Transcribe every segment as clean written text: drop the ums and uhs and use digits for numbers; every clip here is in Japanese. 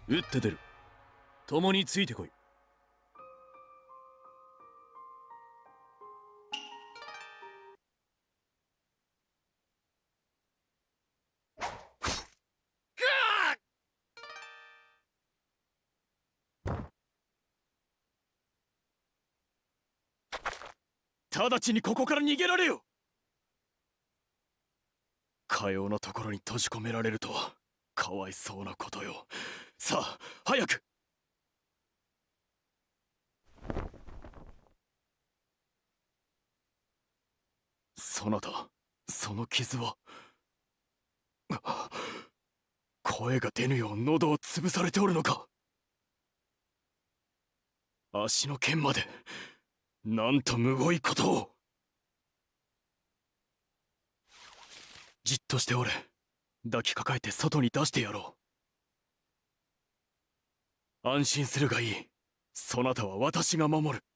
打って出る。共についてこい。直ちにここから逃げられよ。かようなところに閉じ込められるとはかわいそうなことよ。さあ早く。そなた、その傷は。声が出ぬよう喉を潰されておるのか。足の剣までなんとむごいことを。じっとしておれ。抱きかかえて外に出してやろう。安心するがいい。そなたは私が守る。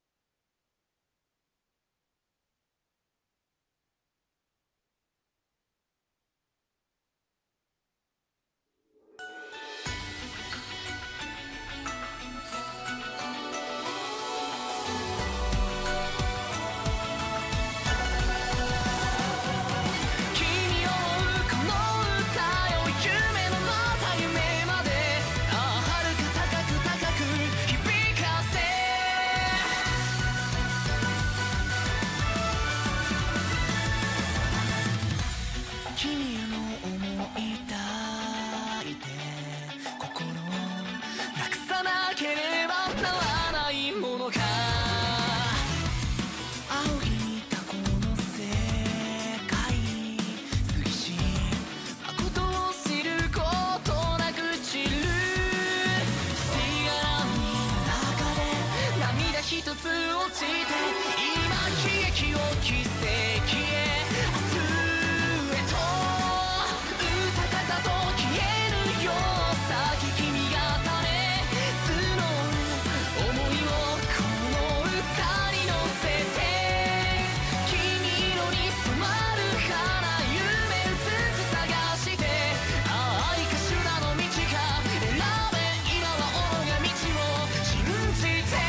一つ落ちて今悲劇を奇跡へ明日へと歌方と消えるよ先君が種募る想いをこの歌に乗せて金色に染まる花夢うつつ探して愛か修羅の道か選べ今は己が道を信じて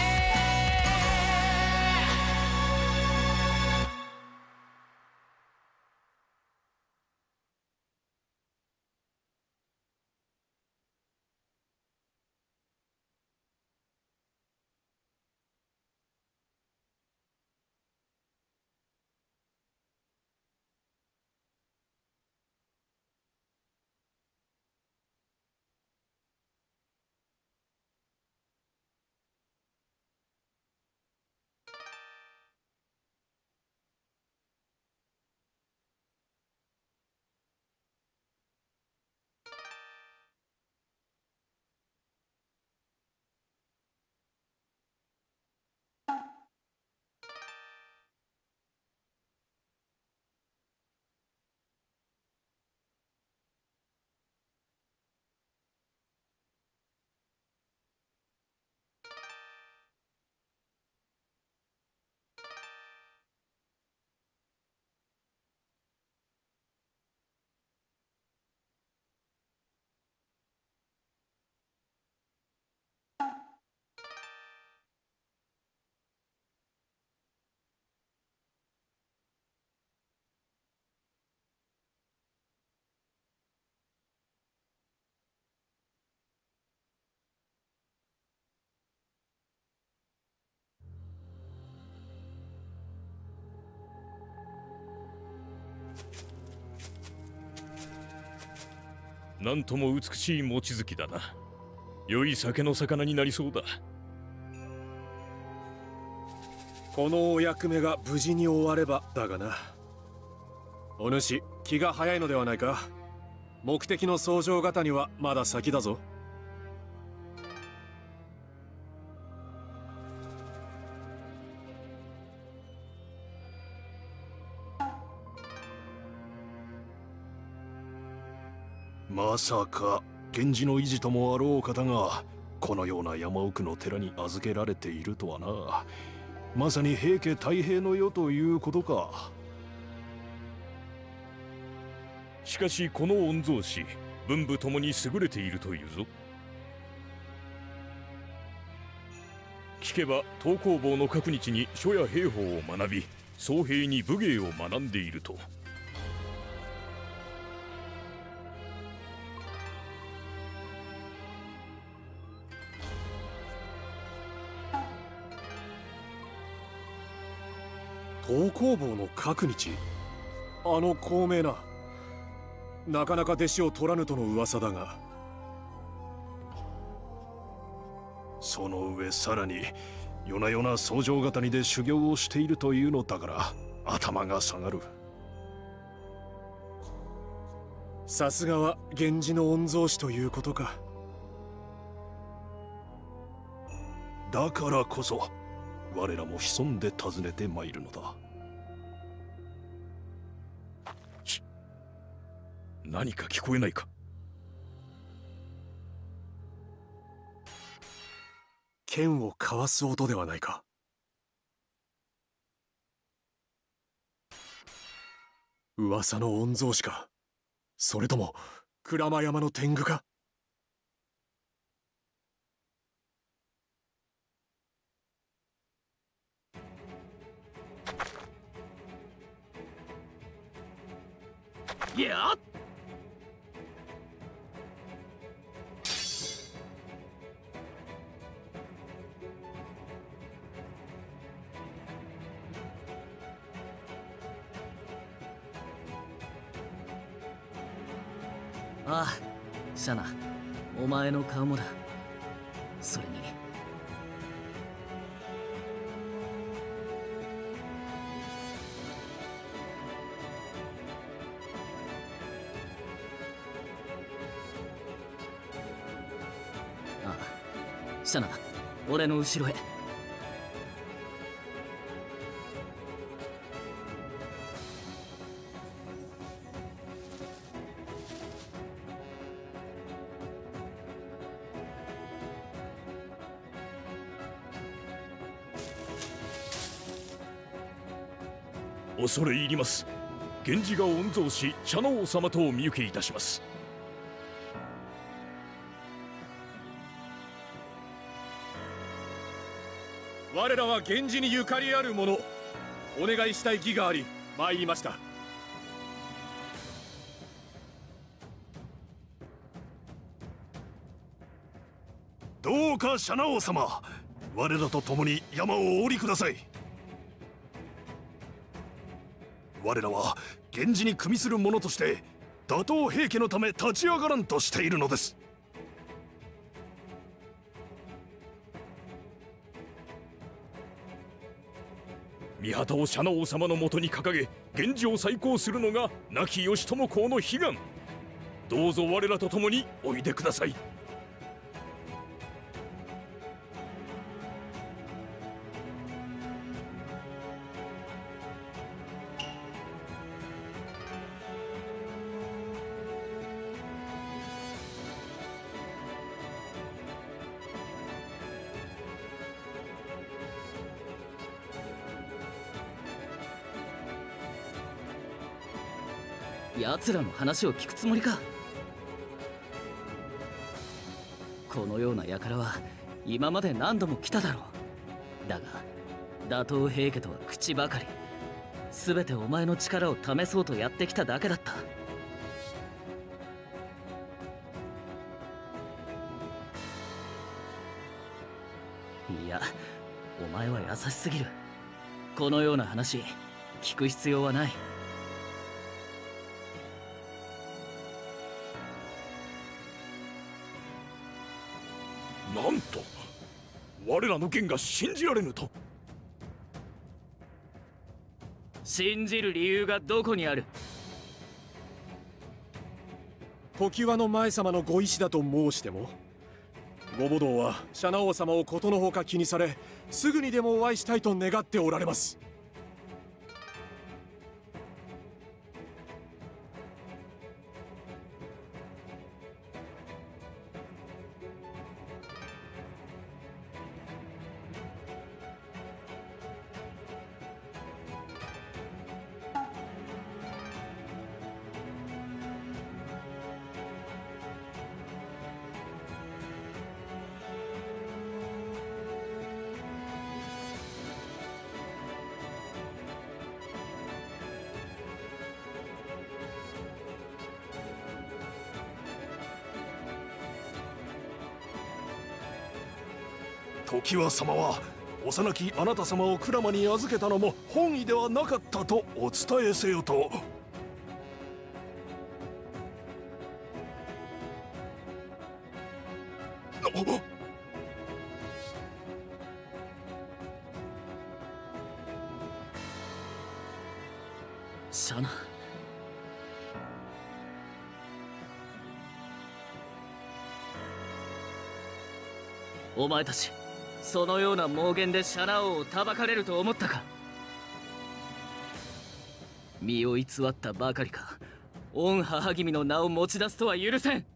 なんとも美しい望月だな。良い酒の魚になりそうだ。 このお役目が無事に終わればだがな。お主気が早いのではないか。目的の僧正方にはまだ先だぞ。 まさか源氏の維持ともあろう方がこのような山奥の寺に預けられているとはな。まさに平家太平の世ということか。 しかしこの御曹司文武ともに優れているというぞ。 聞けば東工房の各日に書や兵法を学び、僧兵に武芸を学んでいると。 東工房の各日、あの高名な、なかなか弟子を取らぬとの噂だが。 その上さらに夜な夜な僧正ヶ谷で修行をしているというのだから頭が下がる。 さすがは源氏の御曹司ということか。 だからこそ我らも潜んで訪ねてまいるのだ。 何か聞こえないか。 剣をかわす音ではないか。噂の御曹司か、それとも鞍馬山の天狗か。 いや、 ああ、シャナ、お前の顔もだ。それにああ、シャナ、俺の後ろへ。 恐れ入ります。源氏が御曹司茶の王様とお見受けいたします。 我らは源氏にゆかりある者、お願いしたい義があり参りました。 どうかシャナ王様、我らと共に山をお降りください。我らは源氏に組みする者として打倒平家のため立ち上がらんとしているのです。 御旗をシャナ王様のもとに掲げ源氏を再興するのが亡き義朝公の悲願。どうぞ我らと共においでください。 奴らの話を聞くつもりか。このような輩は今まで何度も来ただろう。だが打倒平家とは口ばかり。全てお前の力を試そうとやってきただけだった。いや、お前は優しすぎる。このような話聞く必要はない。 なんと我らの剣が信じられぬと。 信じる理由がどこにある。 常盤の前様のご意志だと申しても、ご母堂はシャナ王様をことのほか気にされ、すぐにでもお会いしたいと願っておられます。 常盤様は幼きあなた様を鞍馬に預けたのも本意ではなかったとお伝えせよと。 シャナ、お前たちそのような妄言でシャナ王をたばかれると思ったか。身を偽ったばかりか御母君の名を持ち出すとは許せん。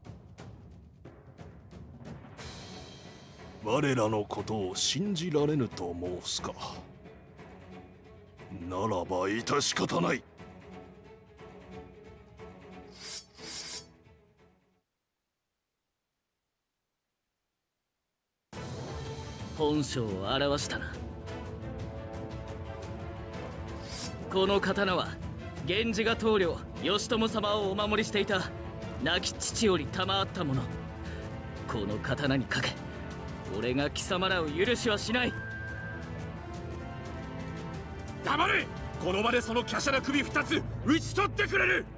我らのことを信じられぬと申すか。ならば致し方ない。 本性を表したな。この刀は源氏が棟梁義朝様をお守りしていた亡き父より賜ったもの。この刀にかけ俺が貴様らを許しはしない。 黙れ。この場でその華奢な首二つ打ち取ってくれる。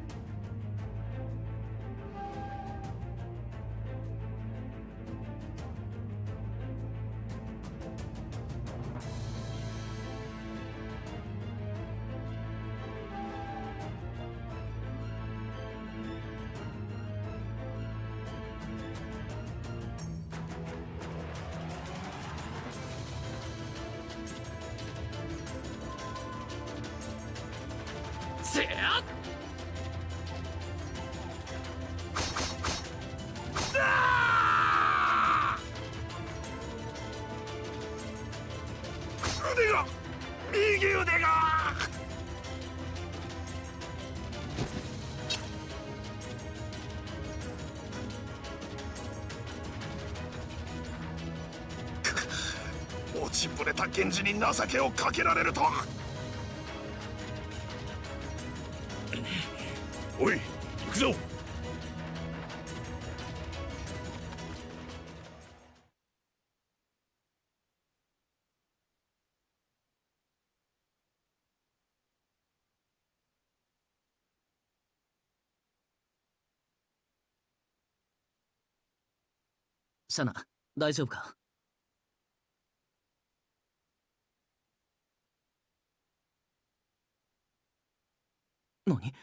せやっ。 腕が右腕が落ちぶれた源氏に情けをかけられるとは。 おい、行くぞ。 シャナ、大丈夫か。何？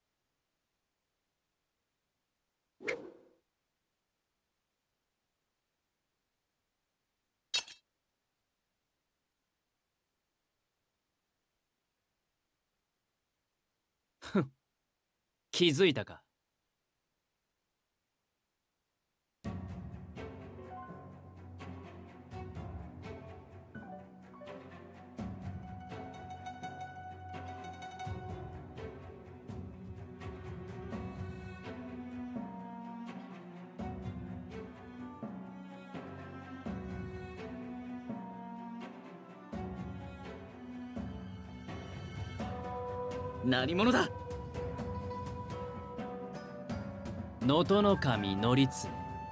ふん、気づいたか。何者だ。能登守則常。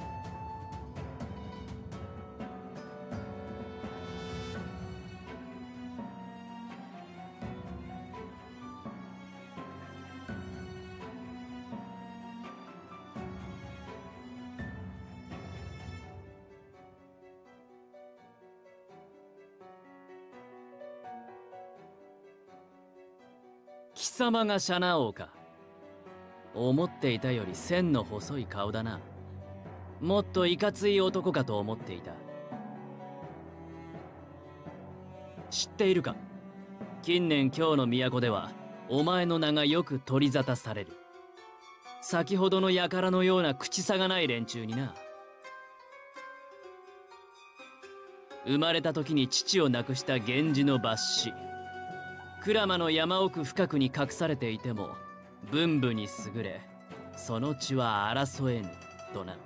貴様がシャナ王か。思っていたより線の細い顔だな。もっといかつい男かと思っていた。知っているか、近年京の都ではお前の名がよく取り沙汰される。先ほどの輩のような口さがない連中にな。生まれた時に父を亡くした源氏の抜子、鞍馬の山奥深くに隠されていても文武に優れ、その血は争えぬとな。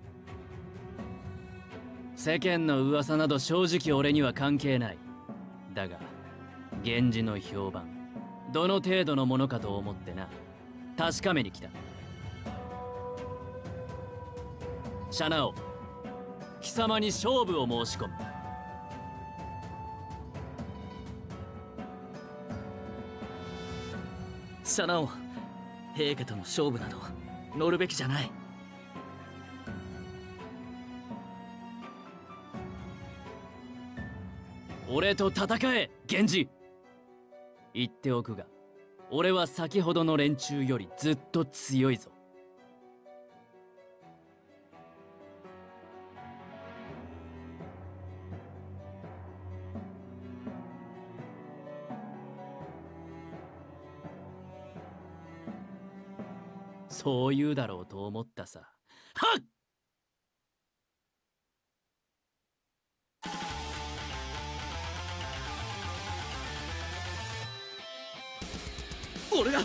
世間の噂など正直俺には関係ない。 だが源氏の評判どの程度のものかと思ってな、確かめに来た。シャナオ、貴様に勝負を申し込む。 シャナオ、陛下との勝負など乗るべきじゃない。 俺と戦え源氏。言っておくが俺は先ほどの連中よりずっと強いぞ。そう言うだろうと思ったさ。はっ！ 俺が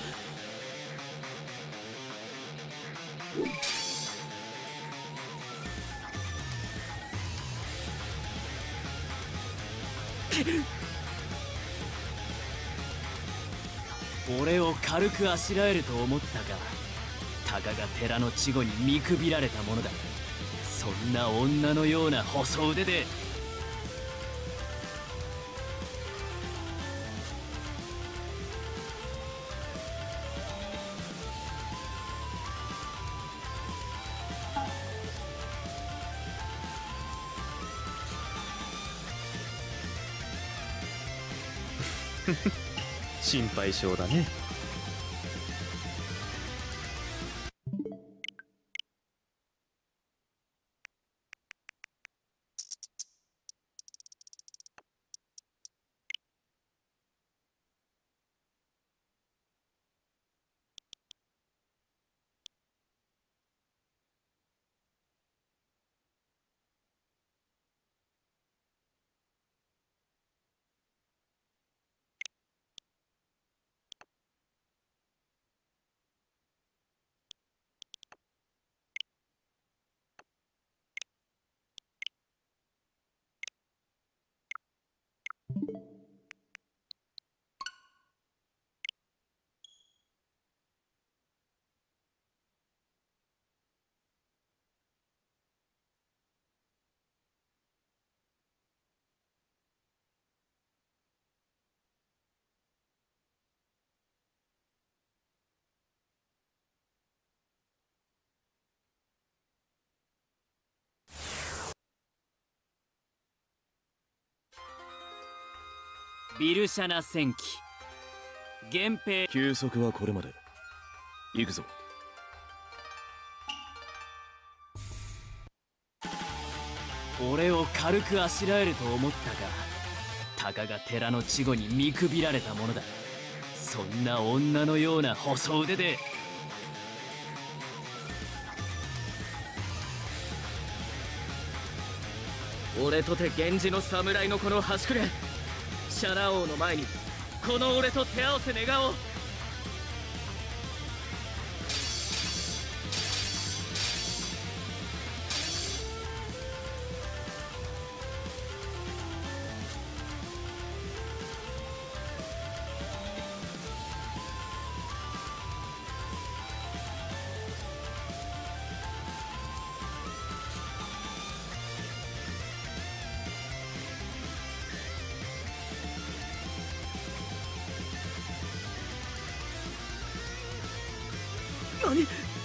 俺を軽くあしらえると思ったが、たかが寺の稚児に見くびられたものだ。そんな女のような細腕で。 心配性だね。 ビルシャナ戦記源平。 休息はこれまで。行くぞ。 俺を軽くあしらえると思ったが、たかが寺の稚児に見くびられたものだ。そんな女のような細腕で。 俺とて源氏の侍のこの端くれ、シャナ王の前にこの俺と手合わせ願おう。何？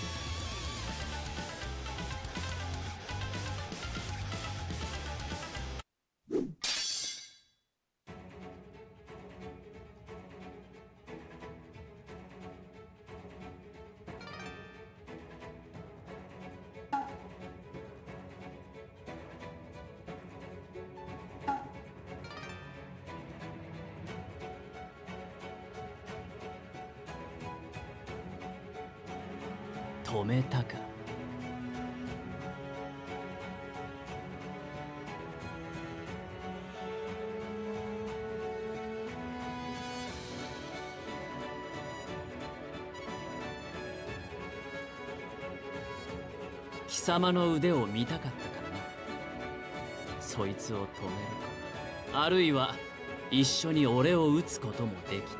止めたか。貴様の腕を見たかったからな。そいつを止めるか、あるいは一緒に俺を撃つこともできた。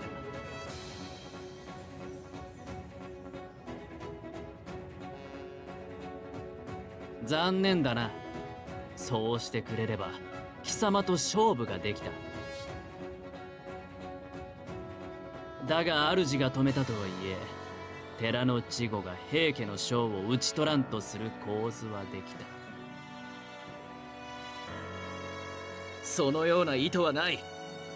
残念だな。そうしてくれれば貴様と勝負ができた。だが主が止めたとはいえ、寺の稚児が平家の将を討ち取らんとする構図はできた。 そのような意図はない。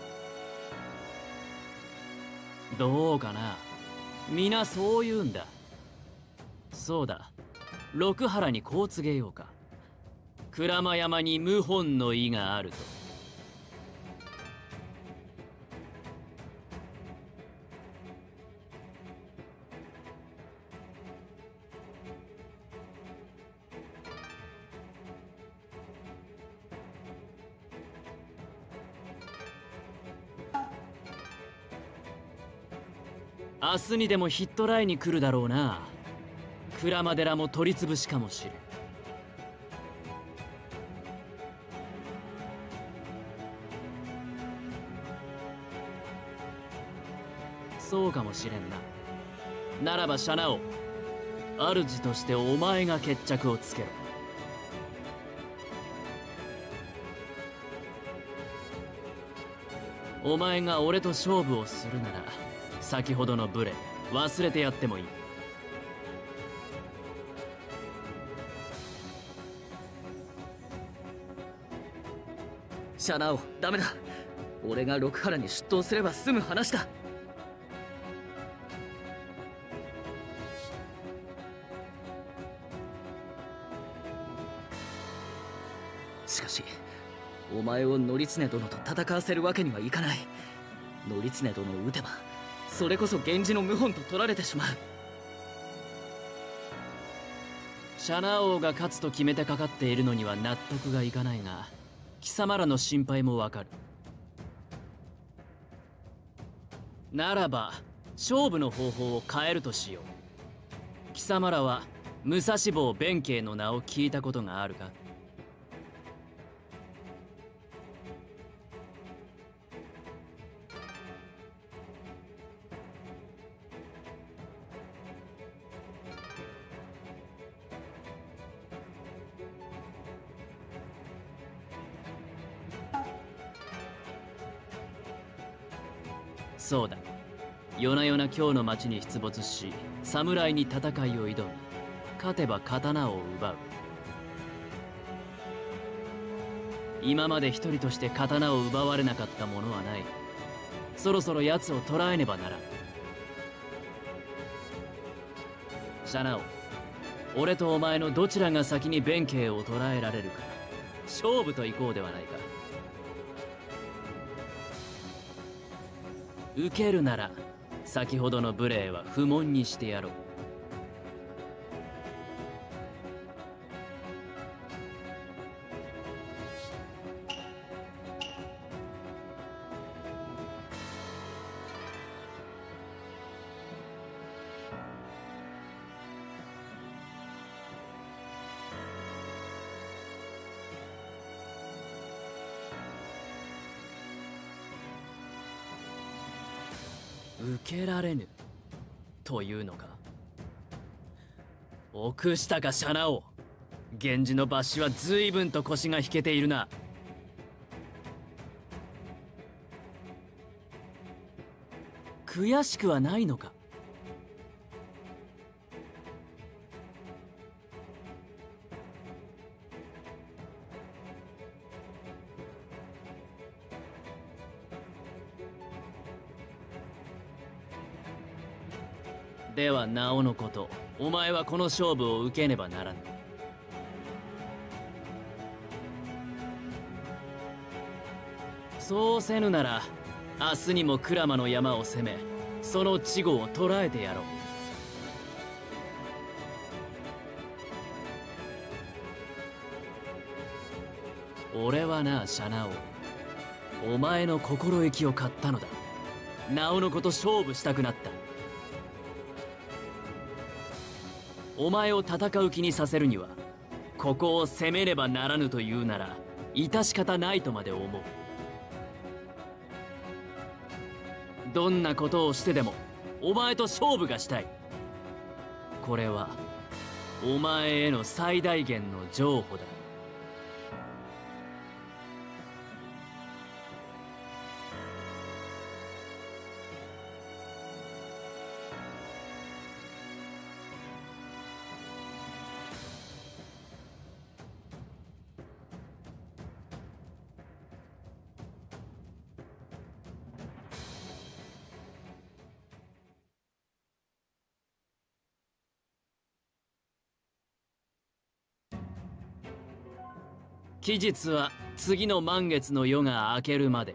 どうかな、皆そう言うんだ。そうだ、六原にこう告げようか。鞍馬山に謀反の意があると。明日にでもヒットライに来るだろうな。鞍馬寺も取り潰しかもしれん。そうかもしれんな。ならばシャナオ、主としてお前が決着をつけろ。お前が俺と勝負をするなら、先ほどの無礼忘れてやってもいい。 シャナオ、ダメだ。俺が六原に出頭すれば済む話だ。しかしお前を則経殿と戦わせるわけにはいかない。則経殿を撃てばそれこそ源氏の謀反と取られてしまう。 シャナ王が勝つと決めてかかっているのには納得がいかないが、貴様らの心配もわかる。ならば勝負の方法を変えるとしよう。貴様らは武蔵坊弁慶の名を聞いたことがあるか？そうだ、夜な夜な今日の町に出没し、侍に戦いを挑み、勝てば刀を奪う。今まで一人として刀を奪われなかったものはない。そろそろ奴を捕らえねばならん。シャナオ、俺とお前のどちらが先に弁慶を捕らえられるか、勝負といこうではないか。受けるなら先ほどの無礼は不問にしてやろう。受けられぬというのか。臆したかシャナオ、源氏の抜歯は随分と腰が引けているな。悔しくはないのか。ではなおのこと、お前はこの勝負を受けねばならぬ。そうせぬなら明日にも鞍馬の山を攻め、その稚児を捕らえてやろう。俺はな、シャナオ、お前の心意気を買ったのだ。なおのこと勝負したくなった。お前を戦う気にさせるには、ここを攻めねばならぬというなら致し方ないとまで思う。 どんなことをしてでもお前と勝負がしたい。これはお前への最大限の譲歩だ。期日は次の満月の夜が明けるまで。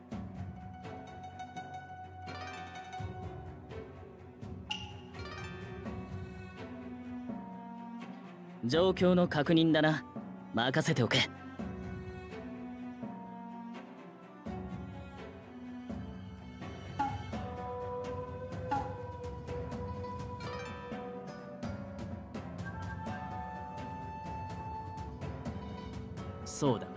状況の確認だな。任せておけ。 そうだ。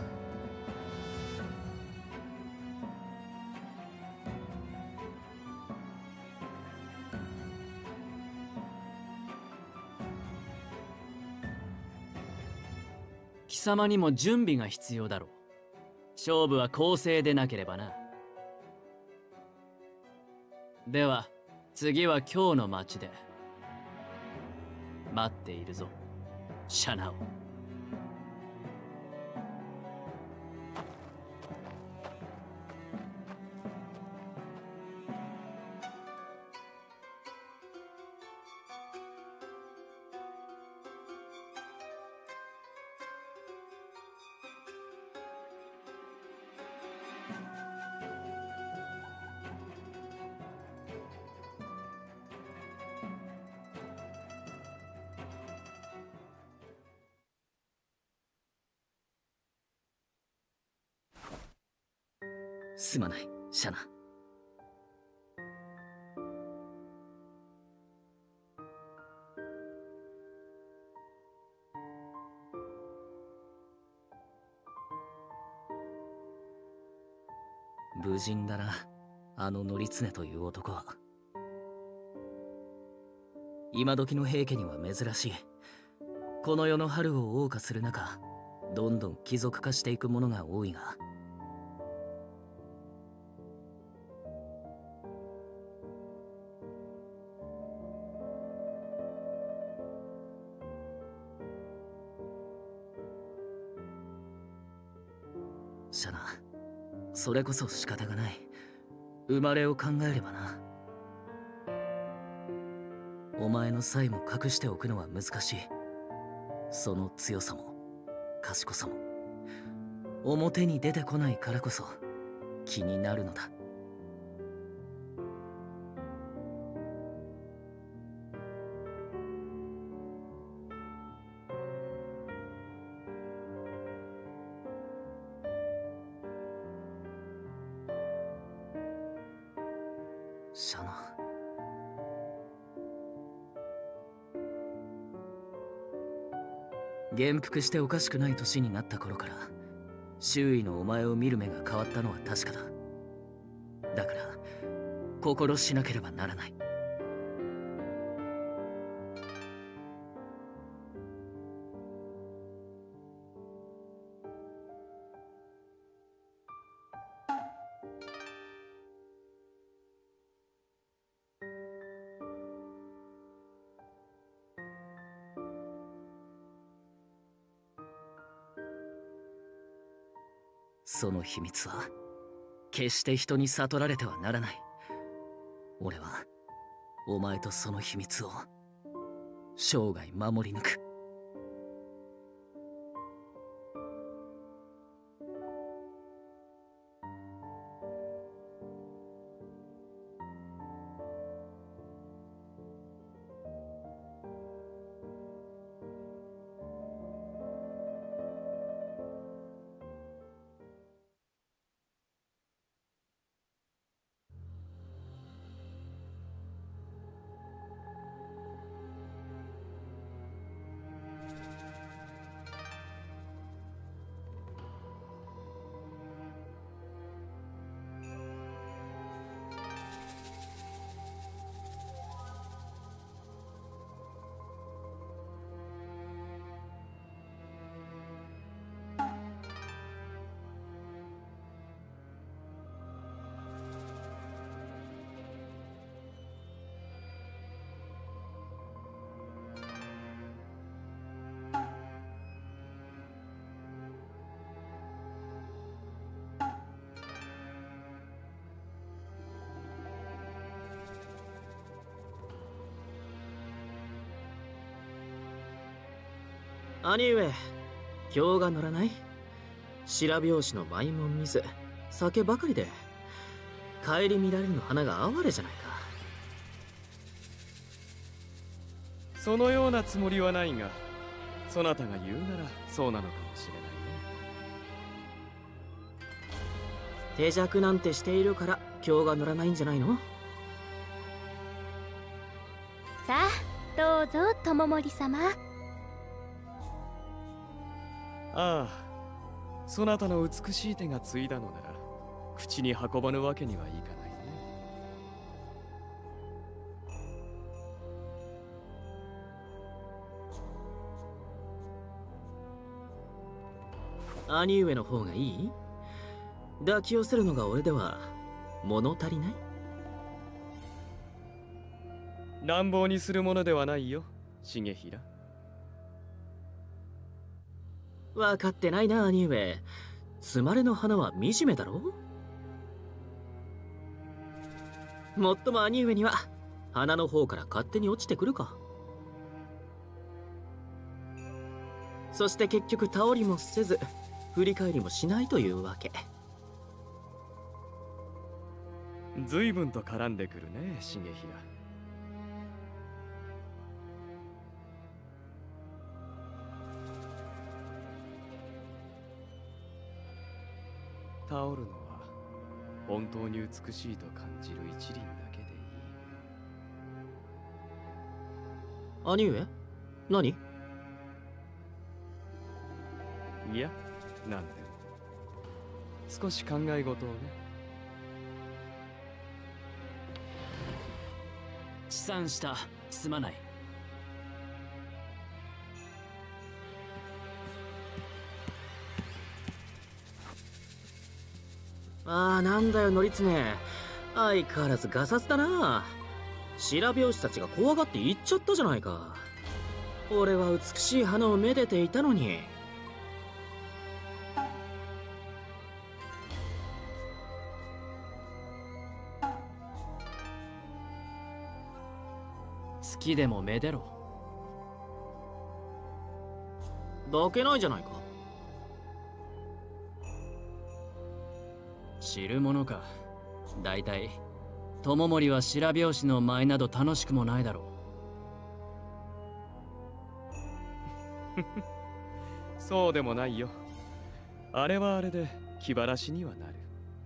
貴様にも準備が必要だろう。勝負は公正でなければな。では次は今日の街で待っているぞ、シャナオ。 すまない、シャナ。無人だな、あの乗常という男は。今時の平家には珍しい。この世の春を謳歌する中、どんどん貴族化していくものが多いが、シャナ、それこそ仕方がない。生まれを考えればな。お前の才も隠しておくのは難しい。その強さも賢さも表に出てこないからこそ気になるのだ。シャナ、元服しておかしくない年になった頃から周囲のお前を見る目が変わったのは確かだ。だから心しなければならない。その秘密は決して人に悟られてはならない。俺はお前とその秘密を生涯守り抜く。 兄上、今日が乗らない？白拍子の舞も見ず、酒ばかりで顧みられるの花が哀れじゃないか。 そのようなつもりはないが、そなたが言うならそうなのかもしれないね。 手酌なんてしているから今日が乗らないんじゃないの？ さあどうぞ友森様。 ああ、そなたの美しい手がついだのなら口に運ばぬわけにはいかないね。 兄上の方がいい？抱き寄せるのが俺では物足りない？ 乱暴にするものではないよ、重衡。 分かってないな、兄上。つまれの花は惨めだろ？もっとも兄上には花の方から勝手に落ちてくるか。そして結局倒りもせず振り返りもしないというわけ。 随分と絡んでくるね、重衡。倒るのは本当に美しいと感じる一輪だけでいい。 兄上、何？ いや、なんでも少し考え事をね。 持参した。すまない。 ああ、なんだよ乗常、相変わらずガサツだな。白拍子たちが怖がって行っちゃったじゃないか。俺は美しい花をめでていたのに。 好きでもめでろ。 抱けないじゃないか。 知るものか。だいたい友森は白拍子の舞など楽しくもないだろう。そうでもないよ。あれはあれで気晴らしにはなる。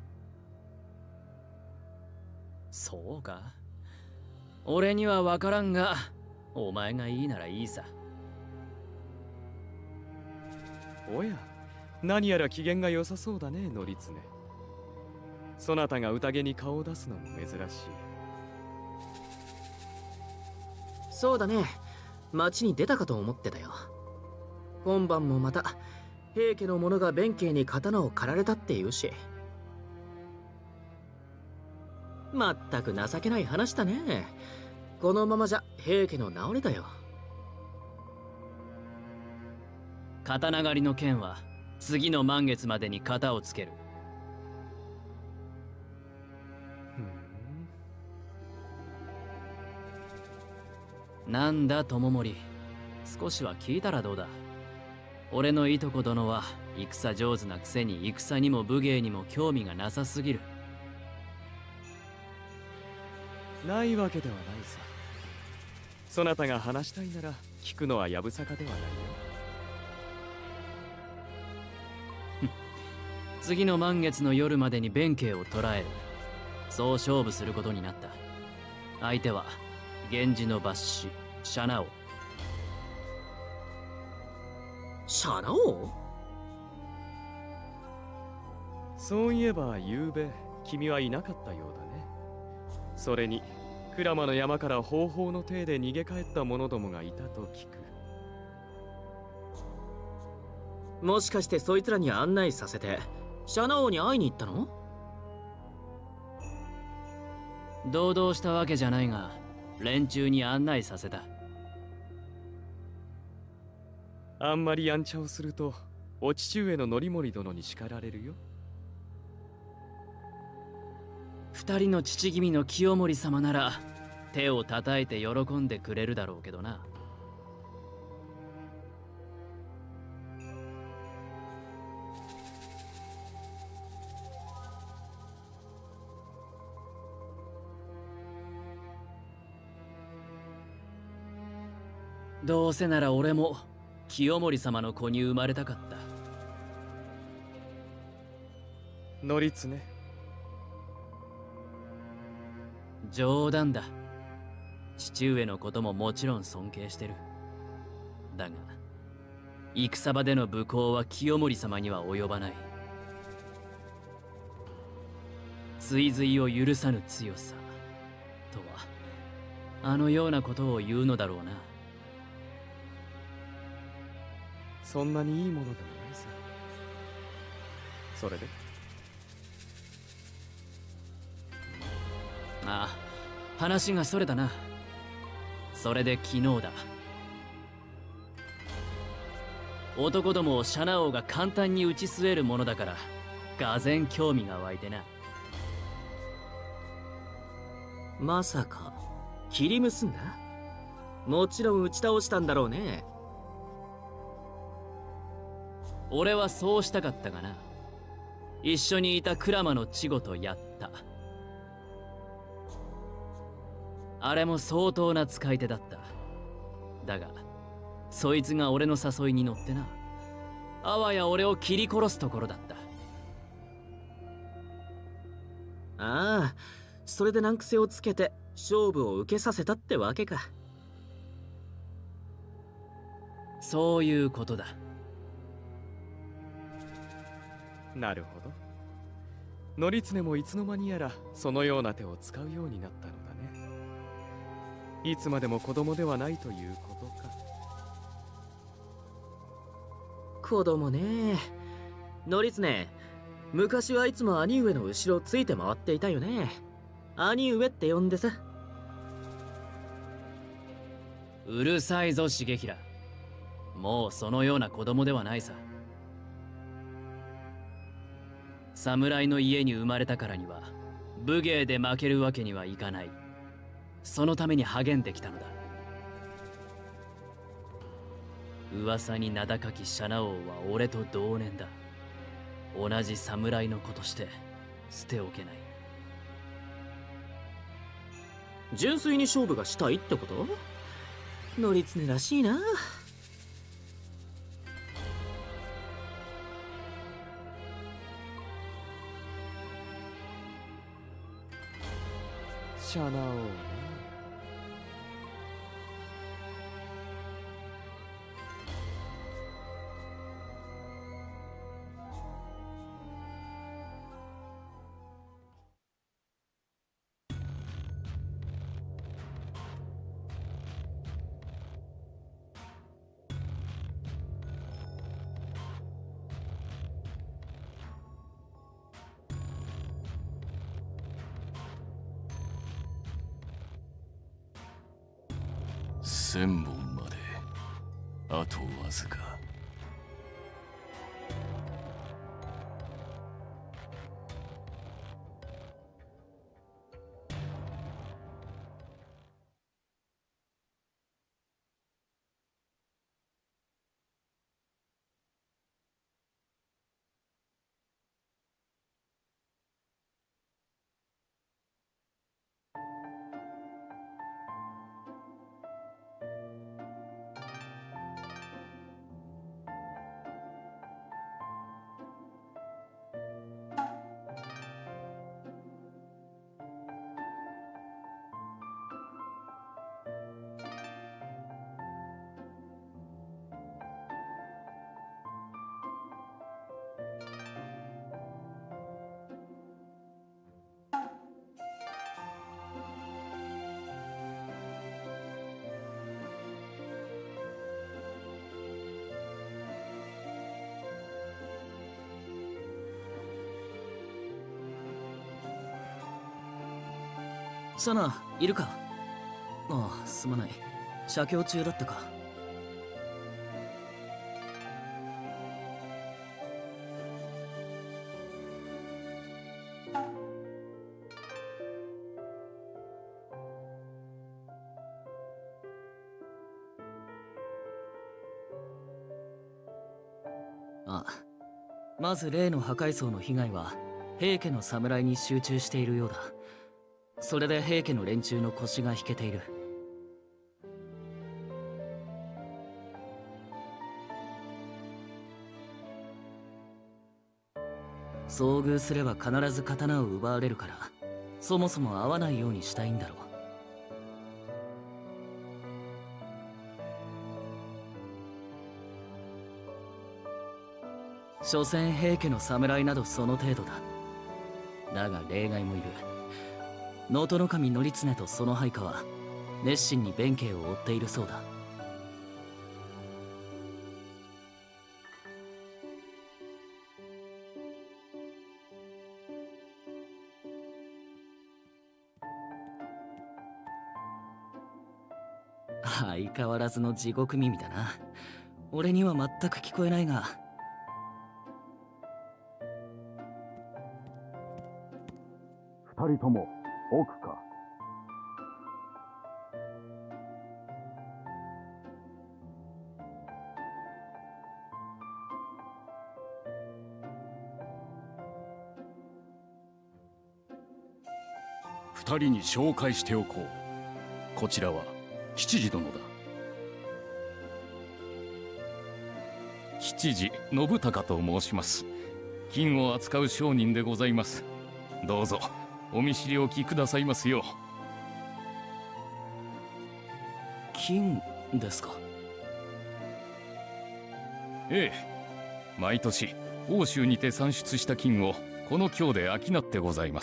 そうか。俺には分からんが、お前がいいならいいさ。 おや、何やら機嫌が良さそうだね、乗常。そなたが宴に顔を出すのも珍しい。 そうだね、町に出たかと思ってたよ。今晩もまた平家の者が弁慶に刀を狩られたって言うし。まったく情けない話だね。このままじゃ平家の直りだよ。 刀狩りの件は次の満月までに型をつける。なんだ友森、少しは聞いたらどうだ。俺のいとこ殿は戦上手なくせに戦にも武芸にも興味がなさすぎる。 ないわけではないさ。そなたが話したいなら聞くのはやぶさかではないよ。 次の満月の夜までに弁慶を捕らえる。そう勝負することになった。相手は源氏の抜子シャナオ。 シャナオ？ そういえば昨べ君はいなかったようだね。それに鞍馬の山から方法の体で逃げ帰った者どもがいたと聞く。 もしかしてそいつらに案内させてシャナ王に会いに行ったの？ 堂々したわけじゃないが連中に案内させた。 あんまりやんちゃをするとお父上の則盛殿に叱られるよ。 二人の父君の清盛様なら手を叩いて喜んでくれるだろうけどな。 どうせなら俺も清盛様の子に生まれたかった。 乗綱。 冗談だ。父上のことももちろん尊敬してる。だが戦場での武功は清盛様には及ばない。追随を許さぬ強さとはあのようなことを言うのだろうな。 そんなにいいものでもないさ。それで？ ああ、話がそれだな。それで昨日だ。男どもをシャナ王が簡単に打ち据えるものだからがぜん興味が湧いてな。 まさか切り結んだ？もちろん打ち倒したんだろうね。 俺はそうしたかったがな。一緒にいたクラマの稚児とやった。あれも相当な使い手だった。だがそいつが俺の誘いに乗ってな、あわや俺を切り殺すところだった。 ああ、それで難癖をつけて勝負を受けさせたってわけか。 そういうことだ。 なるほど。乗綱もいつの間にやらそのような手を使うようになったのだね。いつまでも子供ではないということか。 子供ね。乗綱、昔はいつも兄上の後ろをついて回っていたよね。兄上って呼んでさ。 うるさいぞ重衡。もうそのような子供ではないさ。侍の家に生まれたからには武芸で負けるわけにはいかない。そのために励んできたのだ。噂に名高きシャナ王は俺と同年だ。同じ侍の子として捨ておけない。 純粋に勝負がしたいってこと？乗綱らしいな。 シャナ王ね。 1000本まであとわずか。 サナ、いるか？ああ、すまない。写経中だったか。あ、まず例の破壊層の被害は平家の侍に集中しているようだ。それで平家の連中の腰が引けている。 遭遇すれば必ず刀を奪われるから、そもそも会わないようにしたいんだろう。所詮平家の侍などその程度だ。だが例外もいる。能登守頼経とその配下は熱心に弁慶を追っているそうだ。相変わらずの地獄耳だな。俺には全く聞こえないが。 二人とも奥か。 二人に紹介しておこう。こちらは吉次殿だ。 吉次信孝と申します。金を扱う商人でございます。どうぞお見知りおきくださいますよ。 金ですか？ ええ、毎年欧州にて産出した金をこの京で商ってございます。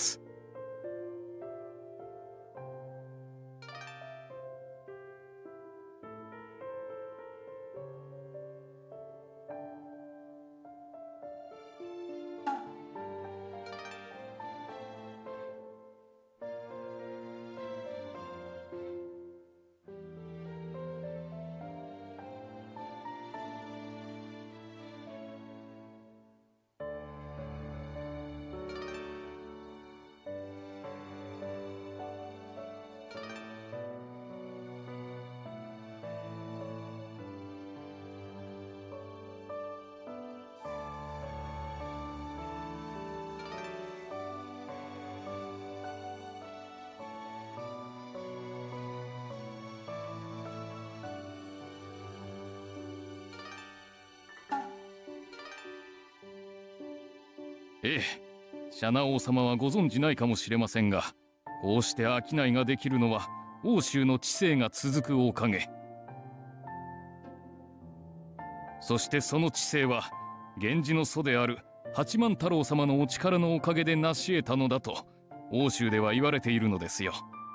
ええ、シャナ王様はご存じないかもしれませんが、こうして商いができるのは欧州の治世が続くおかげ。そしてその治世は源氏の祖である八幡太郎様のお力のおかげで成し得たのだと欧州では言われているのですよ。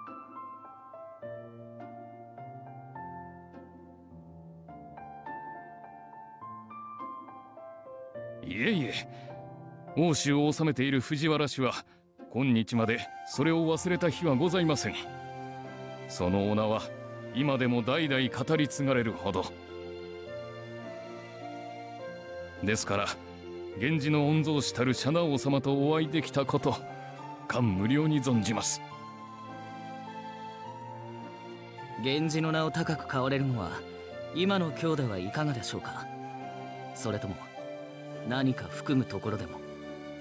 いえいえ、欧州を治めている藤原氏は今日までそれを忘れた日はございません。そのお名は今でも代々語り継がれるほどですから、源氏の御曹司たるシャナ王様とお会いできたこと感無量に存じます。 源氏の名を高く買われるのは今の京ではいかがでしょうか。それとも何か含むところでも。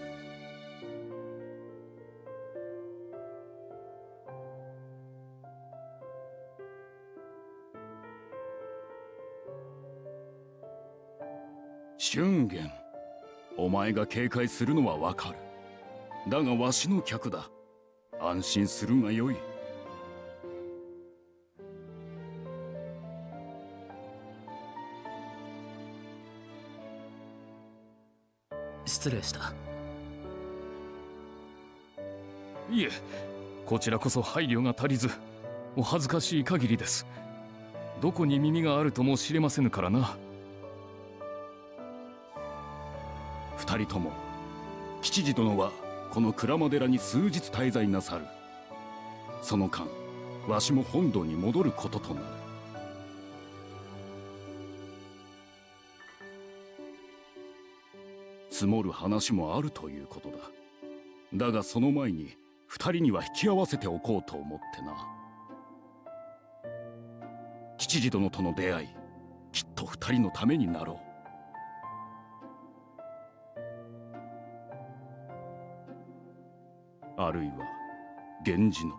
俊元、お前が警戒するのはわかる。だがわしの客だ。安心するがよい。 失礼した。 いえ、こちらこそ配慮が足りずお恥ずかしい限りです。どこに耳があるとも知れませぬからな。 二人とも吉次殿はこの鞍馬寺に数日滞在なさる。その間わしも本堂に戻ることとなる。積もる話もあるということだ。だがその前に二人には引き合わせておこうと思ってな。吉次殿との出会い、きっと二人のためになろう。あるいは源氏の。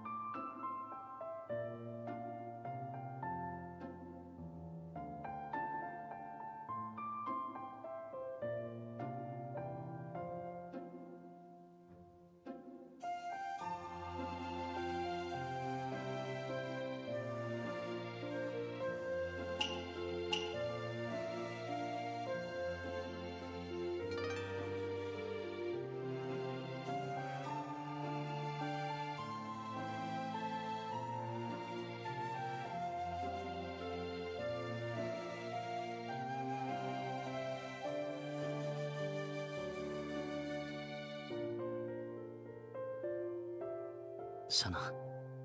シャナ。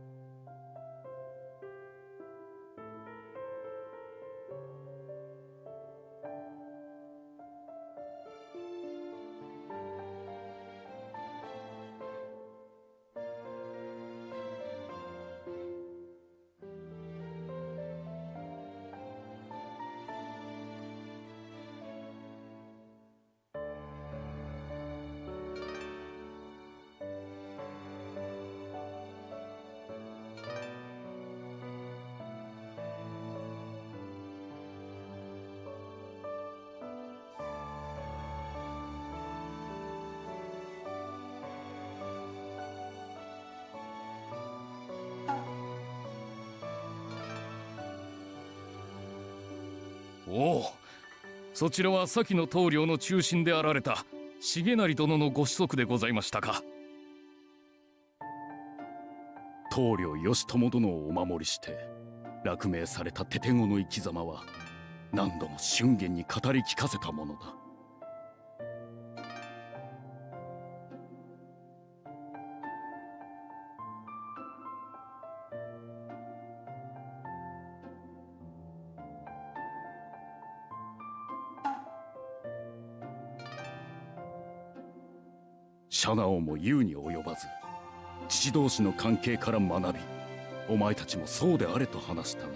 おお、そちらは先の棟梁の中心であられた重成殿のご子息でございましたか。 棟梁義朝殿をお守りして落命されたテテゴの生き様は何度も俊元に語り聞かせたものだ。シャナオも言うに及ばず、父同士の関係から学び、お前たちもそうであれと話したな。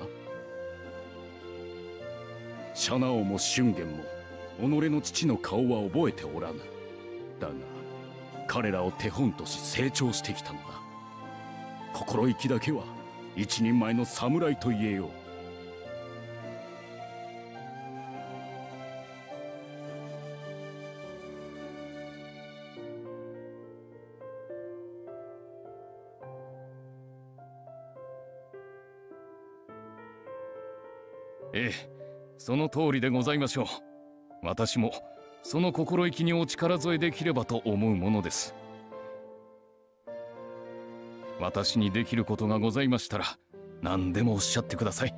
シャナオも俊元も己の父の顔は覚えておらぬ。だが彼らを手本とし成長してきたのだ。心意気だけは一人前の侍と言えよう。 ええ、その通りでございましょう。私もその心意気にお力添えできればと思うものです。私にできることがございましたら何でもおっしゃってください。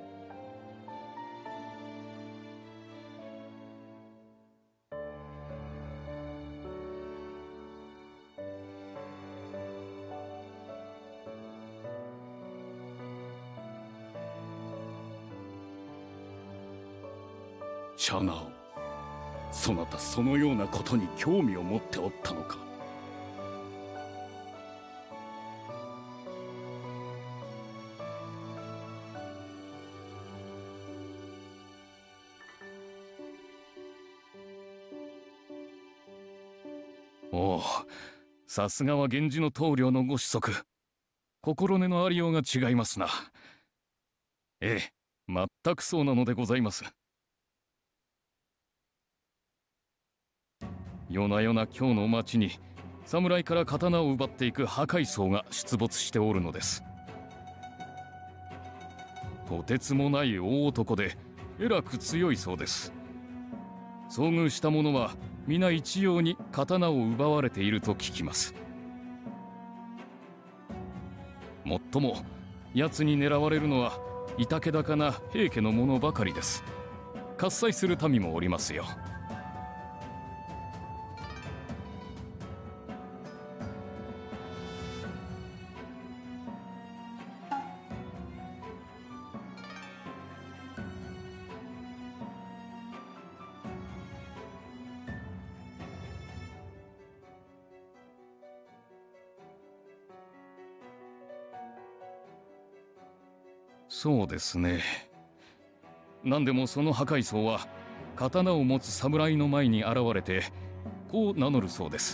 シャナオ、そなたそのようなことに興味を持っておったのか。 おお、さすがは源氏の棟梁のご子息。心根のありようが違いますな。ええ、全くそうなのでございます。夜な夜な今日の町に侍から刀を奪っていく破壊僧が出没しておるのです。とてつもない大男でえらく強いそうです。遭遇した者は皆一様に刀を奪われていると聞きます。もっとも奴に狙われるのはいたけだかな平家の者ばかりです。喝采する民もおりますよ。そうですね。何でもその破壊僧は刀を持つ侍の前に現れてこう名乗るそうです。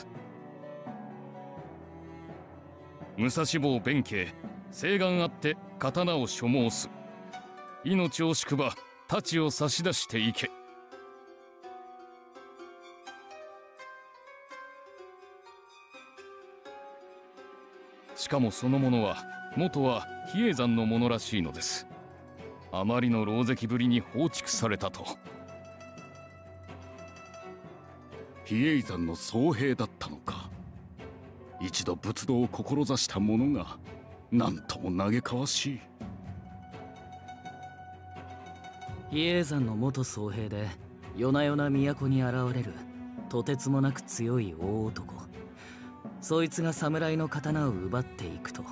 武蔵坊弁慶、誓願あって刀を所望す。命惜しくば太刀を差し出していけ。しかもその者は元は比叡山の者らしいのです。あまりの狼藉ぶりに放逐されたと。 比叡山の僧兵だったのか。一度仏道を志した者が何とも嘆かわしい。 比叡山の元僧兵で夜な夜な都に現れるとてつもなく強い大男。 そいつが侍の刀を奪っていくと、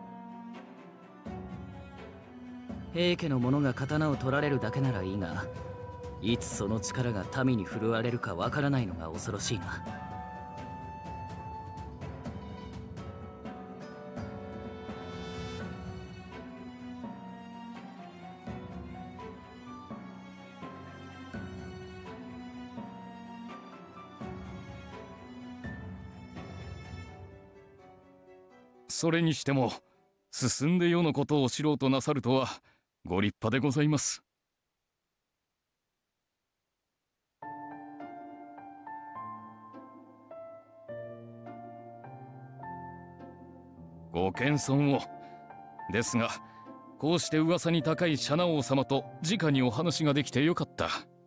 平家の者が刀を取られるだけならいいが、いつその力が民に振るわれるかわからないのが恐ろしいな。 それにしても進んで世のことを知ろうとなさるとはご立派でございます。ご謙遜を。ですがこうして噂に高いシャナ王様と直にお話ができてよかった。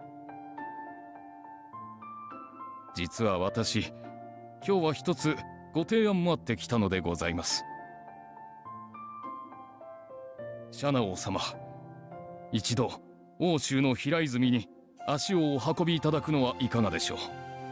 実は私、今日は一つご提案もあってきたのでございます。シャナ王様、一度欧州の平泉に足をお運びいただくのはいかがでしょう。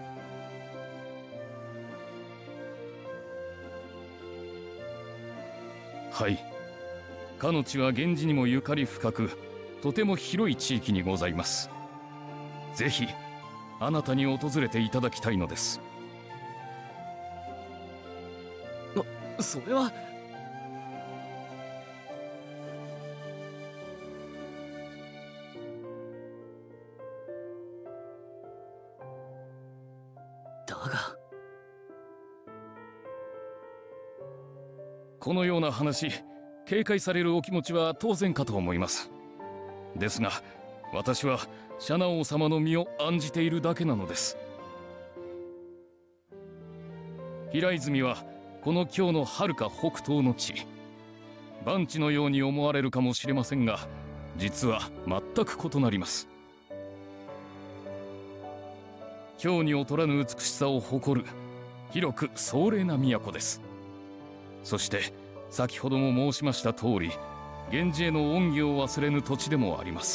はい、かの地は源氏にもゆかり深く、とても広い地域にございます。ぜひあなたに訪れていただきたいのです。 それは。だがこのような話、警戒されるお気持ちは当然かと思います。ですが私はシャナ王様の身を案じているだけなのです。平泉はこの京のはるか北東の地、番地のように思われるかもしれませんが、実は全く異なります。京に劣らぬ美しさを誇る広く壮麗な都です。そして先ほども申しました通り、源氏への恩義を忘れぬ土地でもあります。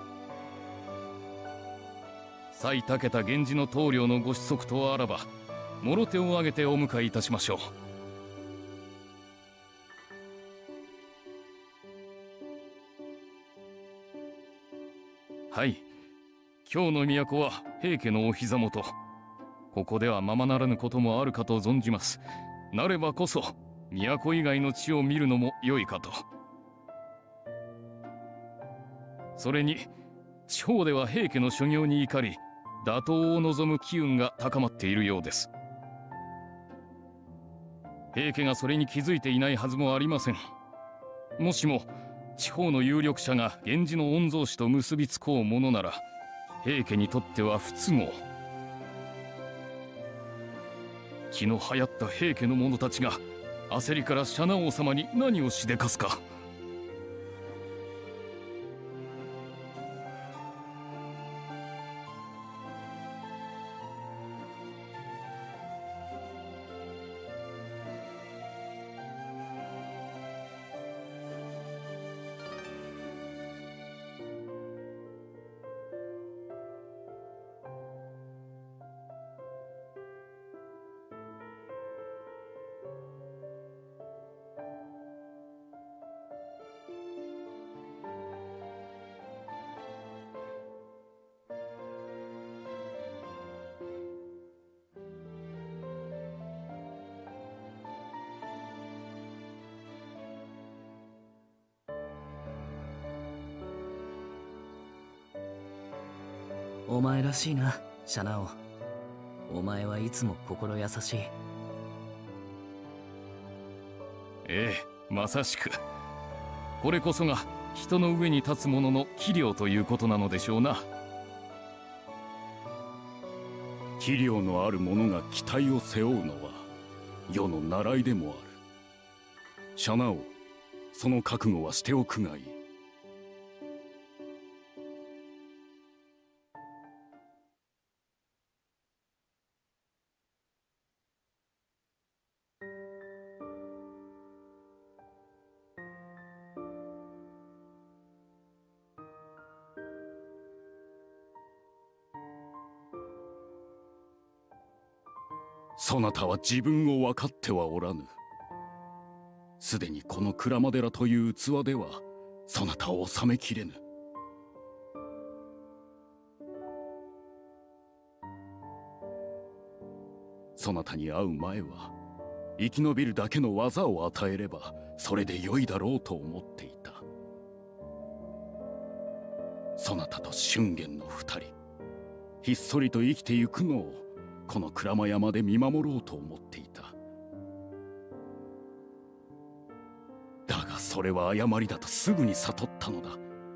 最たけた源氏の棟梁のご子息とあらば、もろ手を挙げてお迎えいたしましょう。はい、京の都は平家のお膝元。ここではままならぬこともあるかと存じます。なればこそ都以外の地を見るのも良いかと。それに地方では平家の所業に怒り、打倒を望む機運が高まっているようです。平家がそれに気づいていないはずもありません。もしも地方の有力者が源氏の御曹司と結びつこうものなら、平家にとっては不都合。気の流行った平家の者たちが焦りからシャナ王様に何をしでかすか。 お前らしいな、シャナオ。お前はいつも心優しい。 ええ、まさしく。これこそが人の上に立つ者の器量ということなのでしょうな。 器量のある者が期待を背負うのは世の習いでもある。シャナオ、その覚悟はしておくがいい。 そなたは自分を分かってはおらぬ。すでにこの鞍馬寺という器ではそなたを収めきれぬ。そなたに会う前は生き延びるだけの技を与えればそれで良いだろうと思っていた。そなたと俊元の二人ひっそりと生きてゆくのをこの鞍馬山で見守ろうと思っていた。だがそれは誤りだとすぐに悟ったのだ。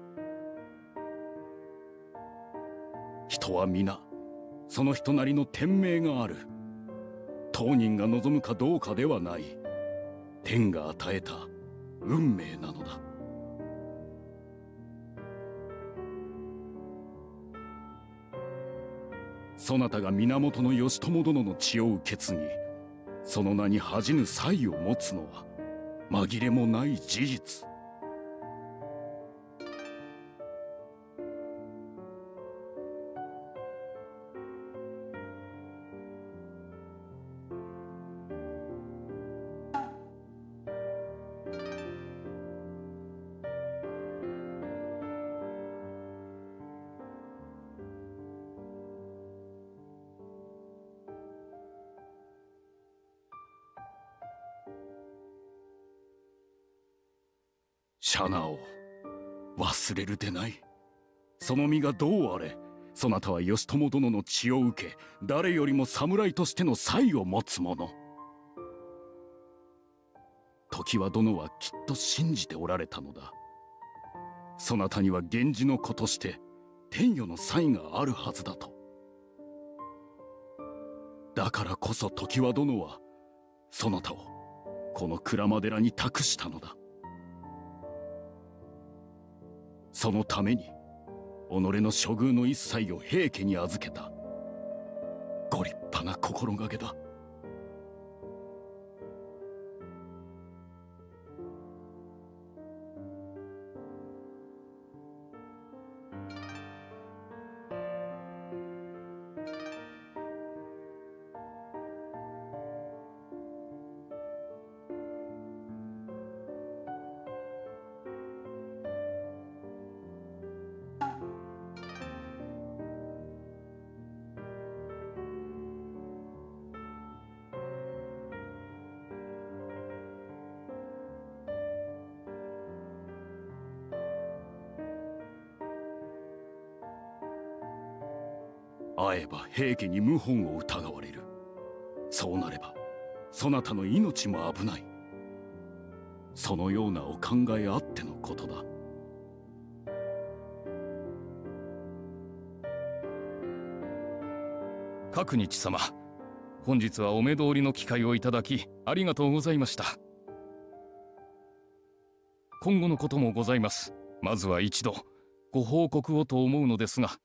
人は皆その人なりの天命がある。当人が望むかどうかではない。天が与えた運命なのだ。そなたが源義朝殿の血を受け継ぎ、その名に恥じぬ才を持つのは紛れもない事実。シャナを忘れるでない。その身がどうあれ、そなたは義朝殿の血を受け、誰よりも侍としての才を持つ者。常盤殿はきっと信じておられたのだ。そなたには源氏の子として天与の才があるはずだと。だからこそ常盤殿はそなたをこの鞍馬寺に託したのだ。そのために己の処遇の一切を平家に預けたご立派な心がけだ。会えば平家に謀反を疑われる。そうなればそなたの命も危ない。そのようなお考えあってのことだ。 角日様、本日はお目通りの機会をいただきありがとうございました。今後のこともございます。まずは一度ご報告をと思うのですが。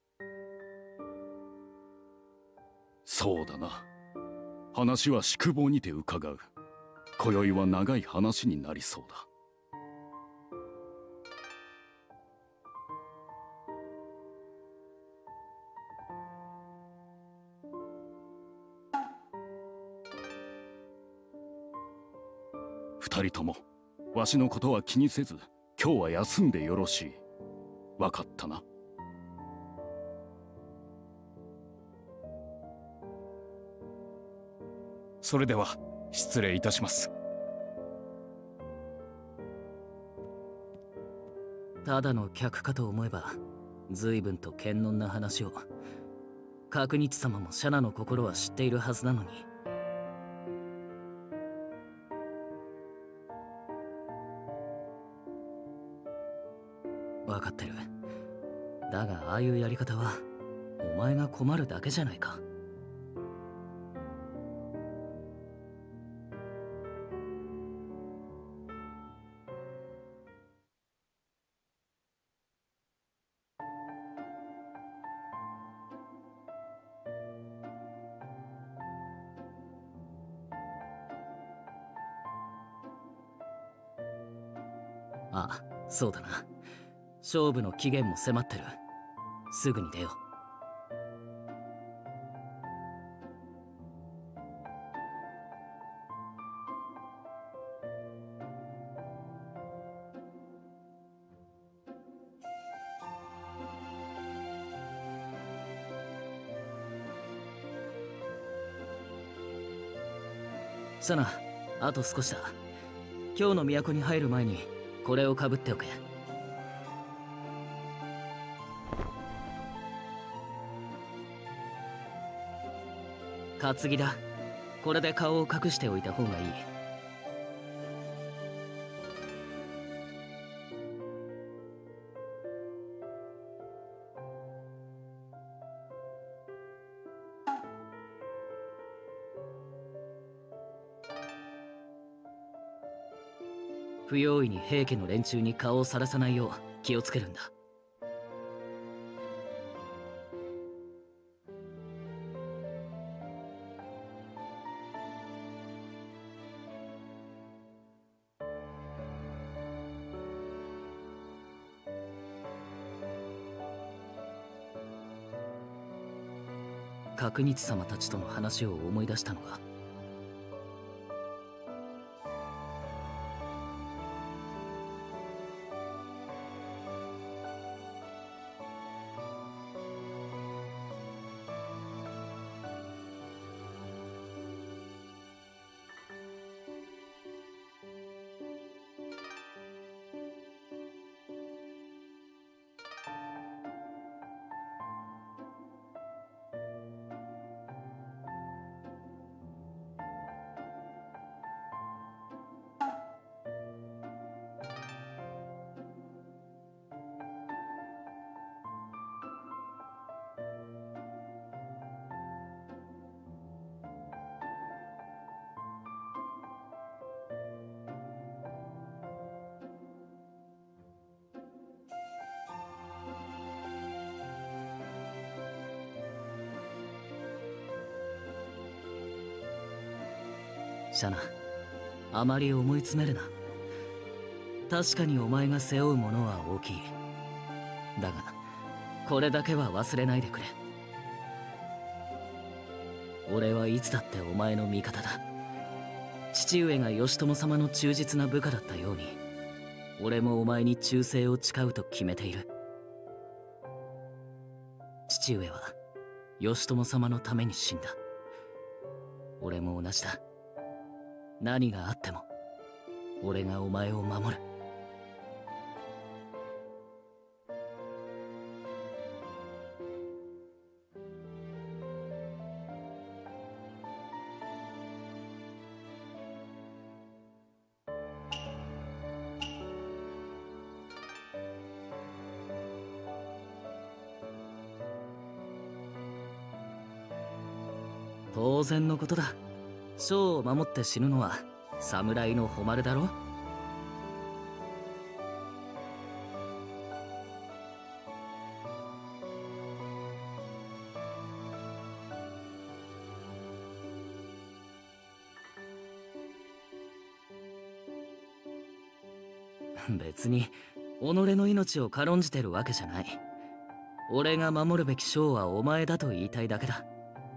そうだな。話は宿坊にて伺う。今宵は長い話になりそうだ。二人ともわしのことは気にせず今日は休んでよろしい。わかったな。 それでは失礼いたします。 ただの客かと思えば随分と堅穏な話を。角日様もシャナの心は知っているはずなのに。分かってる。だがああいうやり方はお前が困るだけじゃないか。あ、そうだな。勝負の期限も迫ってる。すぐに出よう。 シャナ、あと少しだ。今日の都に入る前にこれをかぶっておけ。担ぎだ。これで顔を隠しておいた方がいい。不用意に平家の連中に顔をさらさないよう気をつけるんだ。角日様たちとの話を思い出したのか。シャナ、あまり思い詰めるな。確かにお前が背負うものは大きい。だがこれだけは忘れないでくれ。俺はいつだってお前の味方だ。父上が義朝様の忠実な部下だったように、俺もお前に忠誠を誓うと決めている。父上は義朝様のために死んだ。俺も同じだ。何があっても俺がお前を守る。当然のことだ。将を守って死ぬのは侍の誉れだろ。別に己の命を軽んじてるわけじゃない。俺が守るべき将はお前だと言いたいだけだ。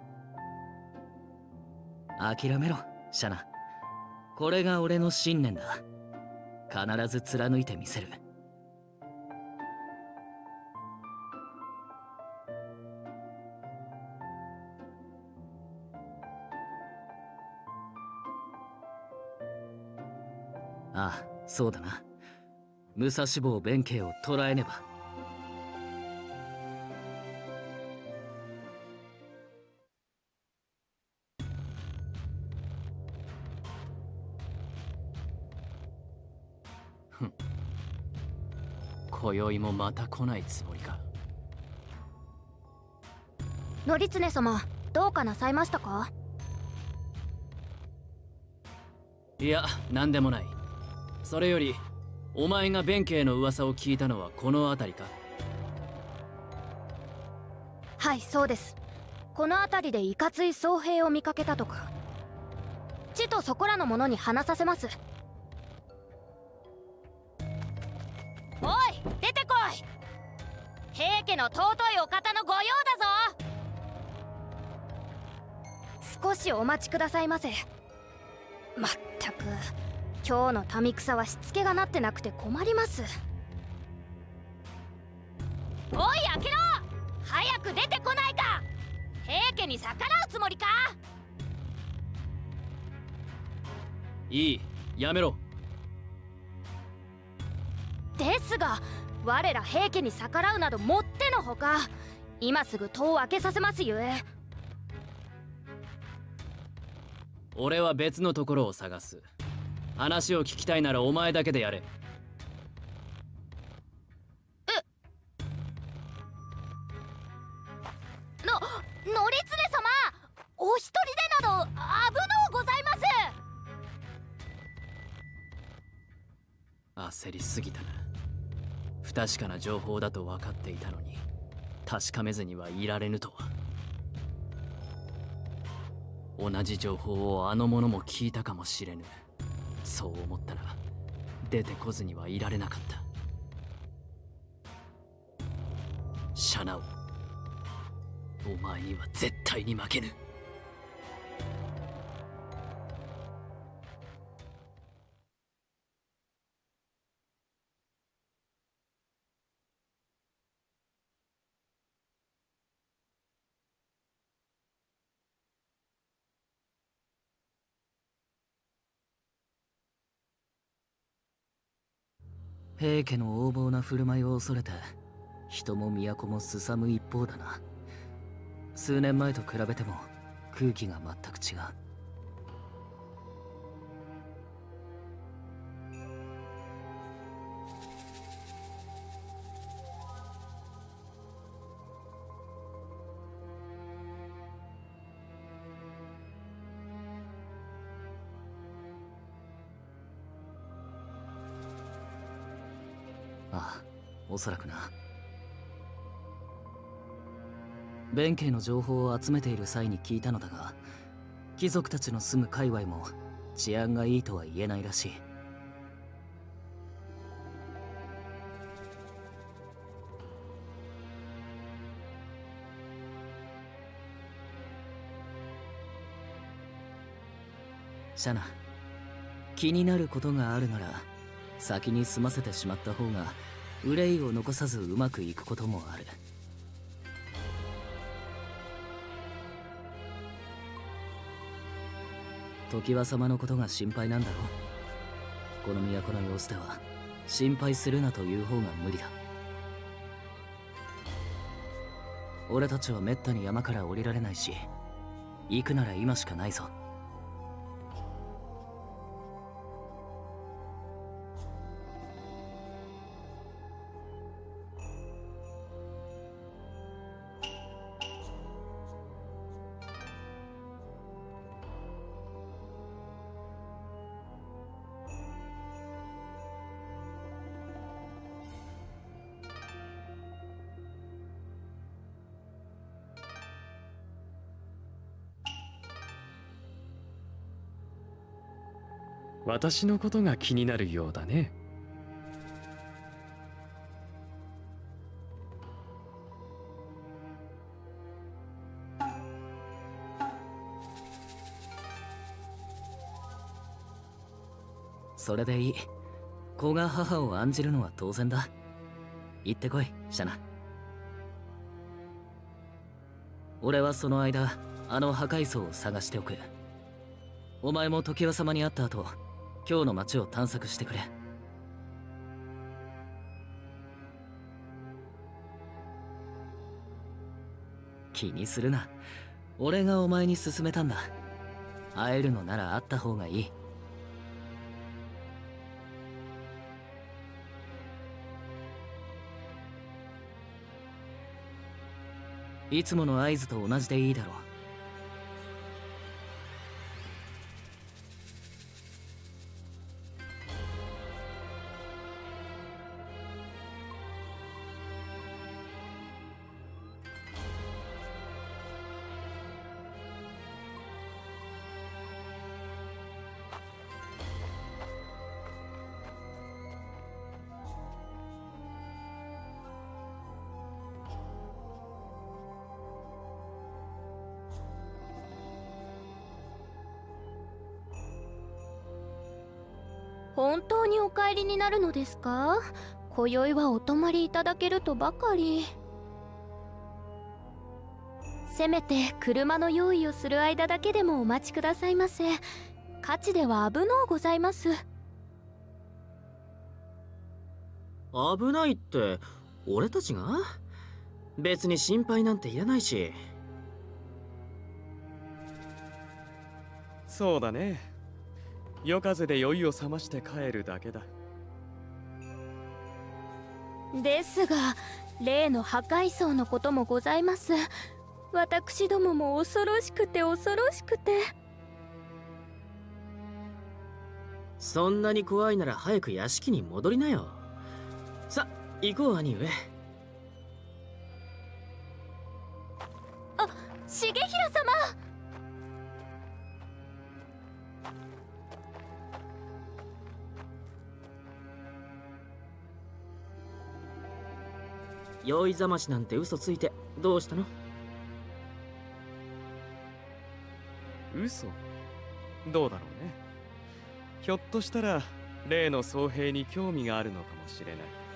諦めろ、シャナ。これが俺の信念だ。必ず貫いてみせる。ああ、そうだな。武蔵坊弁慶を捕らえねば。 今宵もまた来ないつもりか。 頼経様、どうかなさいましたか？ いや、何でもない。それよりお前が弁慶の噂を聞いたのはこの辺りか？ はい、そうです。この辺りでいかつい僧兵を見かけたとか。ちとそこらの者に話させます。おい、出てこい。平家の尊いお方の御用だぞ。少しお待ちくださいませ。まったく今日の民草はしつけがなってなくて困ります。おい、開けろ。早く出てこないか。平家に逆らうつもりか。 いい、やめろ。 ですが我ら平家に逆らうなどもってのほか。今すぐ戸を開けさせますゆえ。 俺は別のところを探す。話を聞きたいならお前だけでやれ。 乗り連れ様、お一人でなど危のうございます。焦りすぎたな。不確かな情報だと分かっていたのに確かめずにはいられぬとは。同じ情報をあの者も聞いたかもしれぬ。そう思ったら出てこずにはいられなかった。シャナオ、お前には絶対に負けぬ。 平家の横暴な振る舞いを恐れて人も都もすさむ一方だな。数年前と比べても空気が全く違う。ああ、おそらくな。弁慶の情報を集めている際に聞いたのだが、貴族たちの住む界隈も治安がいいとは言えないらしい。シャナ、気になることがあるなら先に済ませてしまった方が憂いを残さずうまくいくこともある。常盤様のことが心配なんだろう。この都の様子では心配するなという方が無理だ。俺たちはめったに山から降りられないし、行くなら今しかないぞ。 私のことが気になるようだね。 それでいい。子が母を案じるのは当然だ。行ってこい、シャナ。俺はその間あの破壊層を探しておく。お前も常盤様に会った後、今日の街を探索してくれ。気にするな。俺がお前に勧めたんだ。会えるのなら会った方がいい。いつもの合図と同じでいいだろう。 本当にお帰りになるのですか？今宵はお泊まりいただけるとばかり。せめて車の用意をする間だけでもお待ちくださいませ。 価値では危のうございます。 危ないって俺たちが？別に心配なんていらないし。 そうだね。夜風で酔いを覚まして帰るだけだ。 ですが例の破壊層のこともございます。私どもも恐ろしくて恐ろしくて。 そんなに怖いなら早く屋敷に戻りなよ。さ、行こう兄上。 あ、重衡様。 酔いざましなんて嘘ついてどうしたの？ 嘘？どうだろうね。ひょっとしたら例の僧兵に興味があるのかもしれない。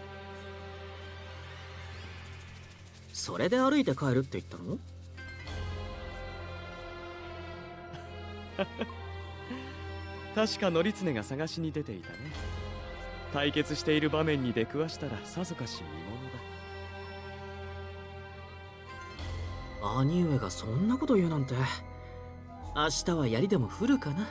それで歩いて帰るって言ったの？ 確か則常が探しに出ていたね。対決している場面に出くわしたらさぞかし見ものだ。 兄上がそんなこと言うなんて。明日は槍でも降るかな。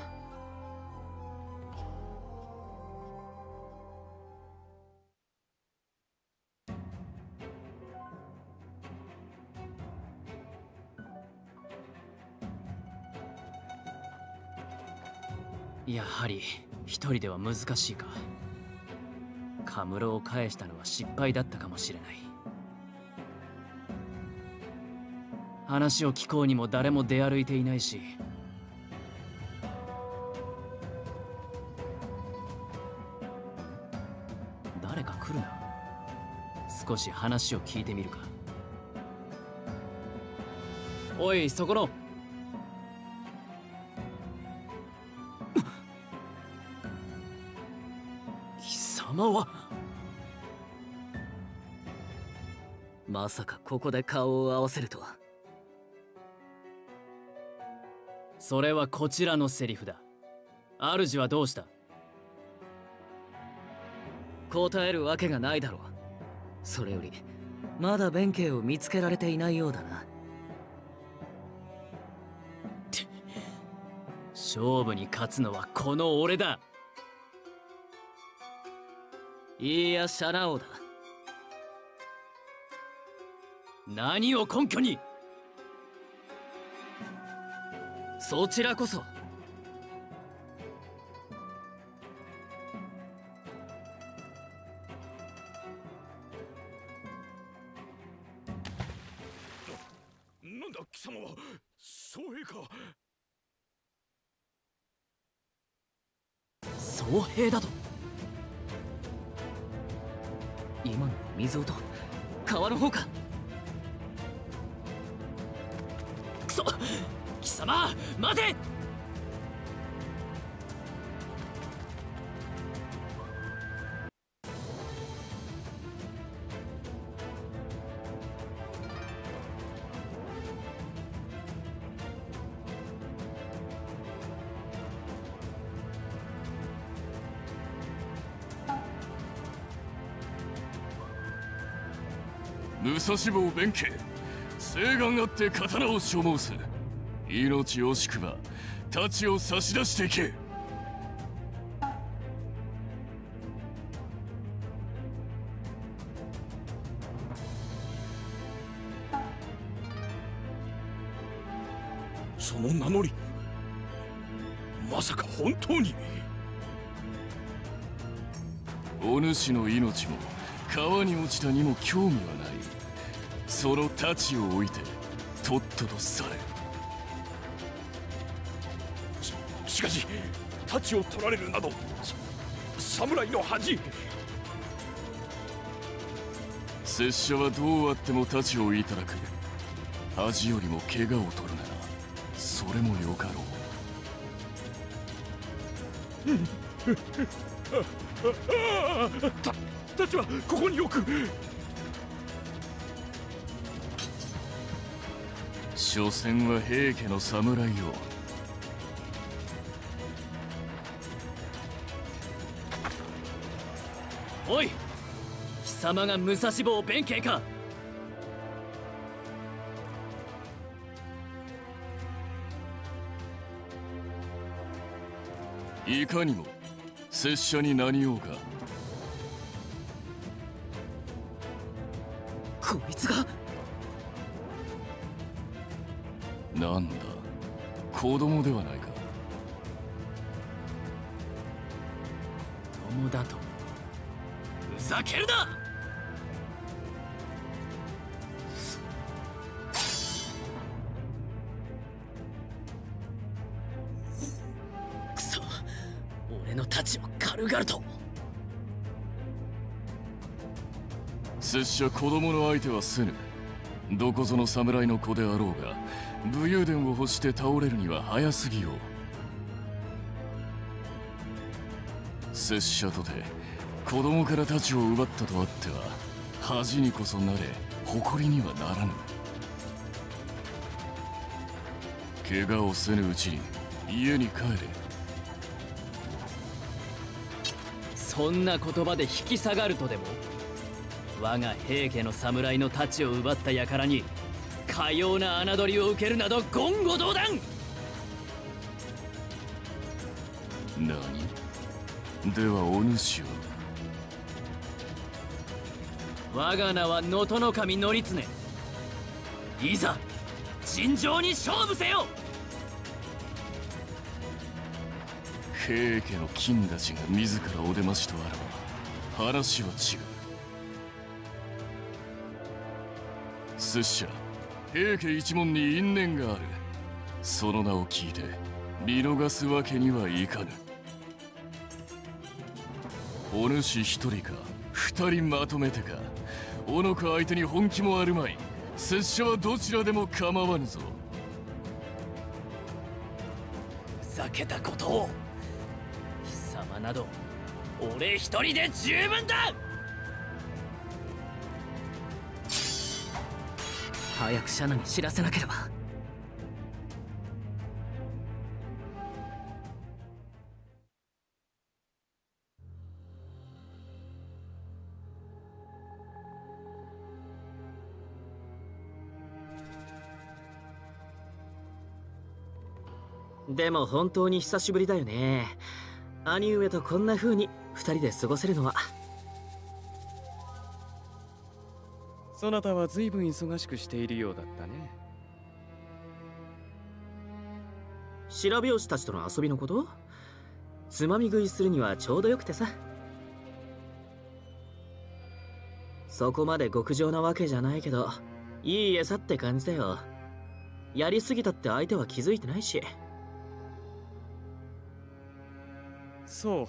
やはり一人では難しいか。カムロを返したのは失敗だったかもしれない。話を聞こうにも誰も出歩いていないし。誰か来るな。少し話を聞いてみるか。おい、そこの。貴様は。 まさかここで顔を合わせるとは。 それはこちらのセリフだ。主はどうした？ 答えるわけがないだろう。それよりまだ弁慶を見つけられていないようだな。 勝負に勝つのはこの俺だ。 いや、シャナ王だ。 何を根拠に？ そちらこそ。 なんだ貴様は僧兵か。 僧兵だと？ 今の水音、川の方か。 くそ！貴様待て！ 武蔵坊弁慶、誓願あって刀を所望す。命惜しくば太刀を差し出していけ。 その名乗り、まさか本当に。 お主の命も川に落ちたにも興味はない。その太刀を置いてとっとと去れ。 しかし太刀を取られるなど侍の恥。 拙者はどうあっても太刀をいただく。恥よりも怪我を取るならそれもよかろう。太刀はここに置く。 所詮は平家の侍よ。 おい、貴様が武蔵坊弁慶か。 いかにも拙者に何用か。 こいつが。 なんだ、子供ではないか。 友だとふざけるな。くそ、俺の太刀を軽々と。 拙者子供の相手はせぬ。どこぞの侍の子であろうが武勇伝を欲して倒れるには早すぎよう。拙者とて子供から太刀を奪ったとあっては恥にこそなれ誇りにはならぬ。怪我をせぬうちに家に帰れ。 そんな言葉で引き下がるとでも。我が平家の侍の太刀を奪った輩にかような侮りを受けるなど言語道断。 何ではお主は。 我が名は能登守則経。いざ尋常に勝負せよ。 平家の金たちが自らお出ましとあらば話は違う。拙者平家一門に因縁がある。その名を聞いて見逃すわけにはいかぬ。お主一人か二人まとめてか、おの子相手に本気もあるまい。拙者はどちらでも構わぬぞ。 ふざけたことを。貴様など俺一人で十分だ。 早くシャナに知らせなければ。でも本当に久しぶりだよね。兄上とこんな風に二人で過ごせるのは。 そなたは随分忙しくしているようだったね。 白拍子たちとの遊びのこと？つまみ食いするにはちょうどよくてさ。そこまで極上なわけじゃないけど、いい餌って感じだよ。やりすぎたって相手は気づいてないし。 そう。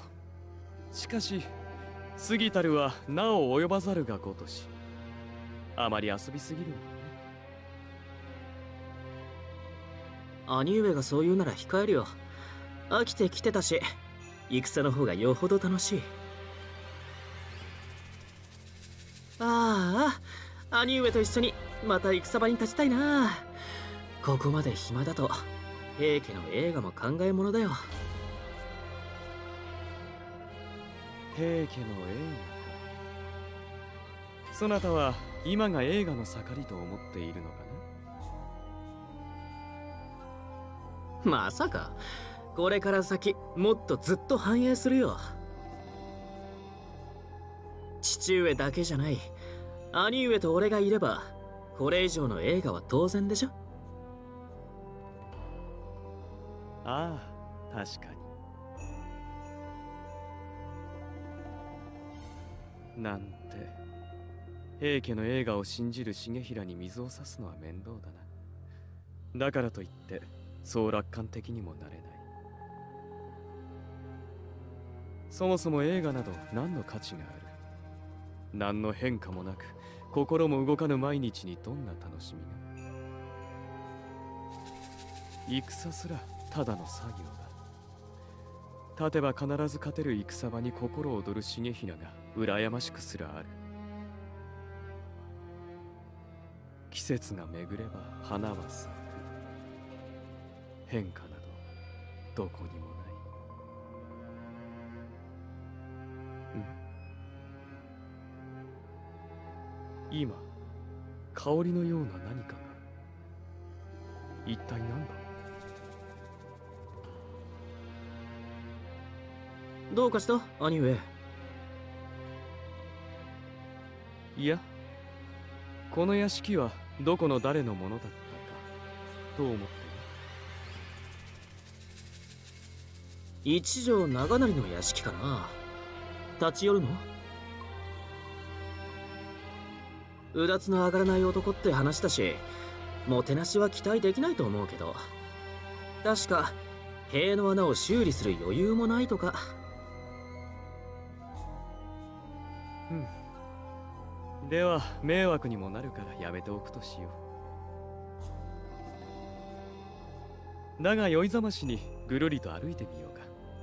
しかし過ぎたるはなお及ばざるがごとし、あまり遊びすぎるのね。兄上がそう言うなら控えるよ。飽きてきてたし、戦の方がよほど楽しい。ああ、兄上と一緒にまた戦場に立ちたいな。ここまで暇だと平家の映画も考えものだよ。 平家の映画か。そなたは今が映画の盛りと思っているのかな。まさかこれから先もっとずっと繁栄するよ。父上だけじゃない、兄上と俺がいればこれ以上の映画は当然でしょ。 ああ、確かに。なんて平家の映画を信じる重衡に水を差すのは面倒だな。だからといってそう楽観的にもなれない。そもそも映画など何の価値がある。何の変化もなく心も動かぬ毎日にどんな楽しみが。戦すらただの作業だ。立てば必ず勝てる戦場に心躍る重衡が羨ましくすらある。季節が巡れば花は咲く。変化などどこにもない。 今香りのような何かが。一体何だ。 どうかした兄上。 いや、この屋敷はどこの誰のものだったかと思ってね。 一条長成の屋敷かな。立ち寄るの？うだつの上がらない男って話だし、もてなしは期待できないと思うけど、確か塀の穴を修理する余裕もないとか。 では迷惑にもなるからやめておくとしよう。だが酔いざましにぐるりと歩いてみようか。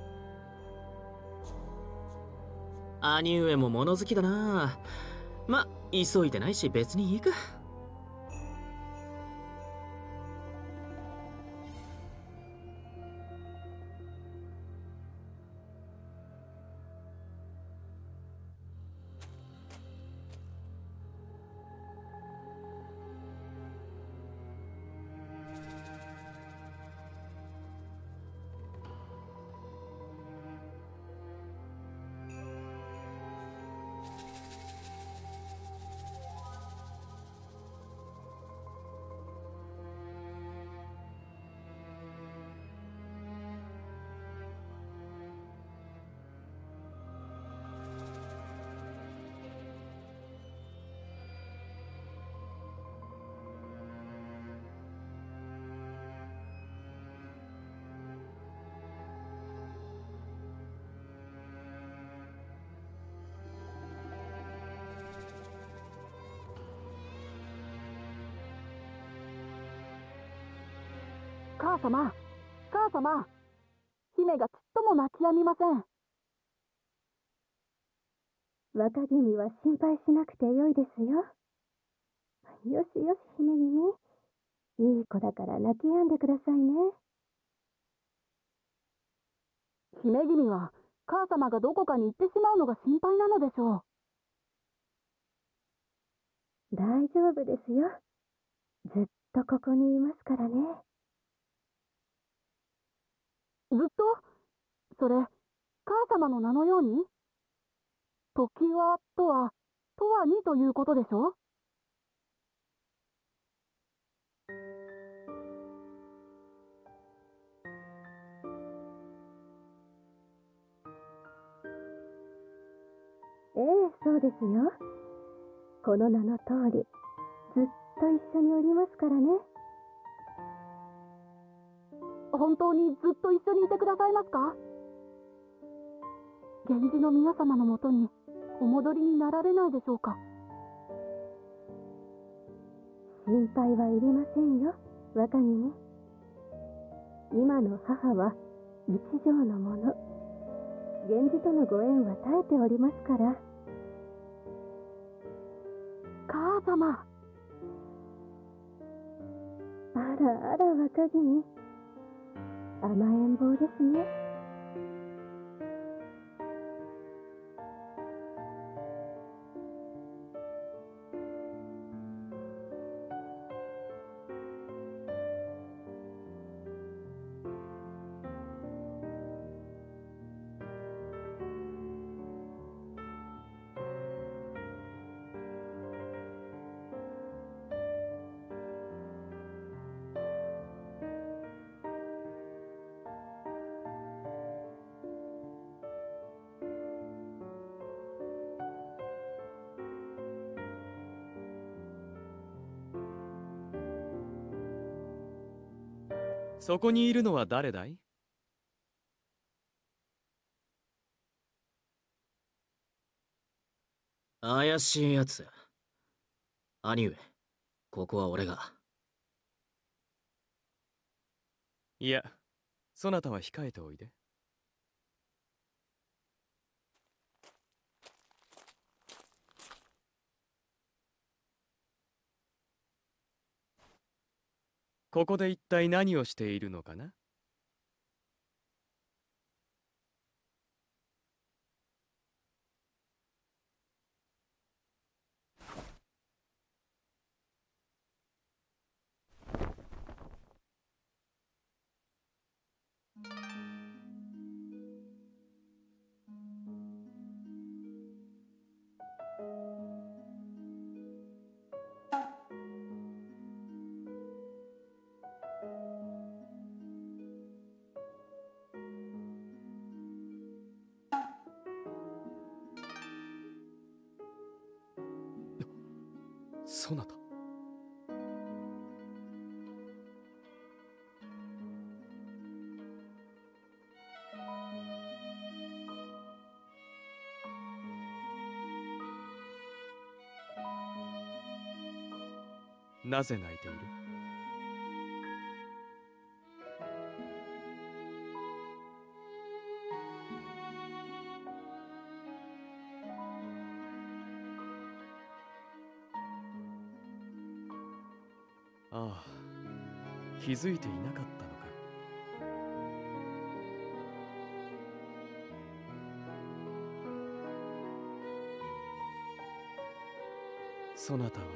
兄上も物好きだな。ま、急いでないし別にいいか。 母様、母様、姫がちっとも泣き止みません。 若君は心配しなくてよいですよ。よしよし、姫君。いい子だから泣き止んでくださいね。 姫君は母様がどこかに行ってしまうのが心配なのでしょ大丈夫ですよ。ずっとここにいますからね。 ずっと？それ、母様の名のように？時はとは、とはにということでしょ？ ええ、そうですよ。この名の通り、ずっと一緒におりますからね。 本当にずっと一緒にいてくださいますか？源氏の皆様のもとにお戻りになられないでしょうか？ 心配はいりませんよ、若君。今の母は一条のもの。源氏とのご縁は絶えておりますから。 母様。 あらあら、若君。甘えん坊ですね。 そこにいるのは誰だい？ 怪しいやつ。兄上、ここは俺が。 いや、そなたは控えておいで。ここで一体何をしているのかな？ そなた。なぜ泣いている？ああ、気づいていなかったのか。そなたは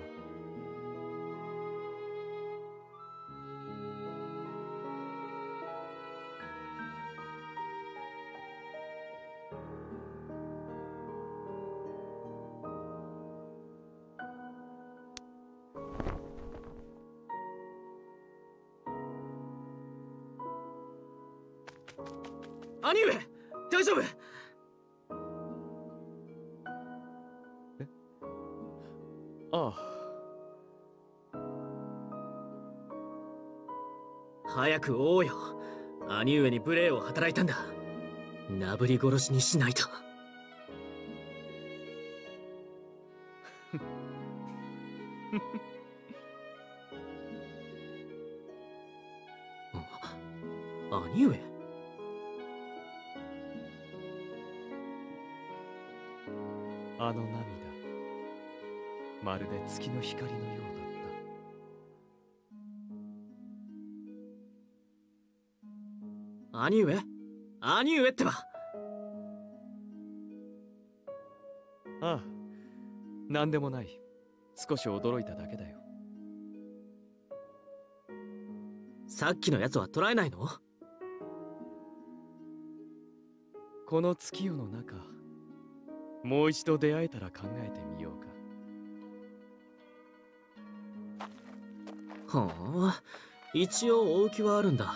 兄上、大丈夫？ え？ああ。 早く追おうよ。兄上に無礼を働いたんだ。なぶり殺しにしないと。兄上？ あの涙、まるで月の光のようだった。 兄上？兄上ってば。 ああ、なんでもない。少し驚いただけだよ。 さっきのやつは捕らえないの？ この月夜の中、もう一度出会えたら考えてみようか。 はあ、一応追う気はあるんだ。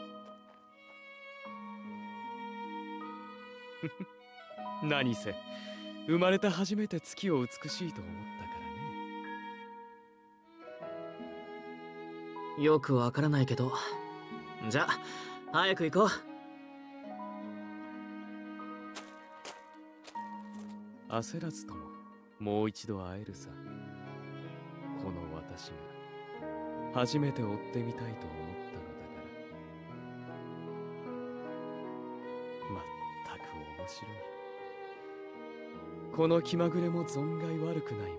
何せ生まれて初めて月を美しいと思ったからね。よくわからないけど、じゃあ早く行こう。 焦らずとももう一度会えるさ。この私が初めて追ってみたいと思ったのだから。まったく面白い。この気まぐれも存外悪くないものだね。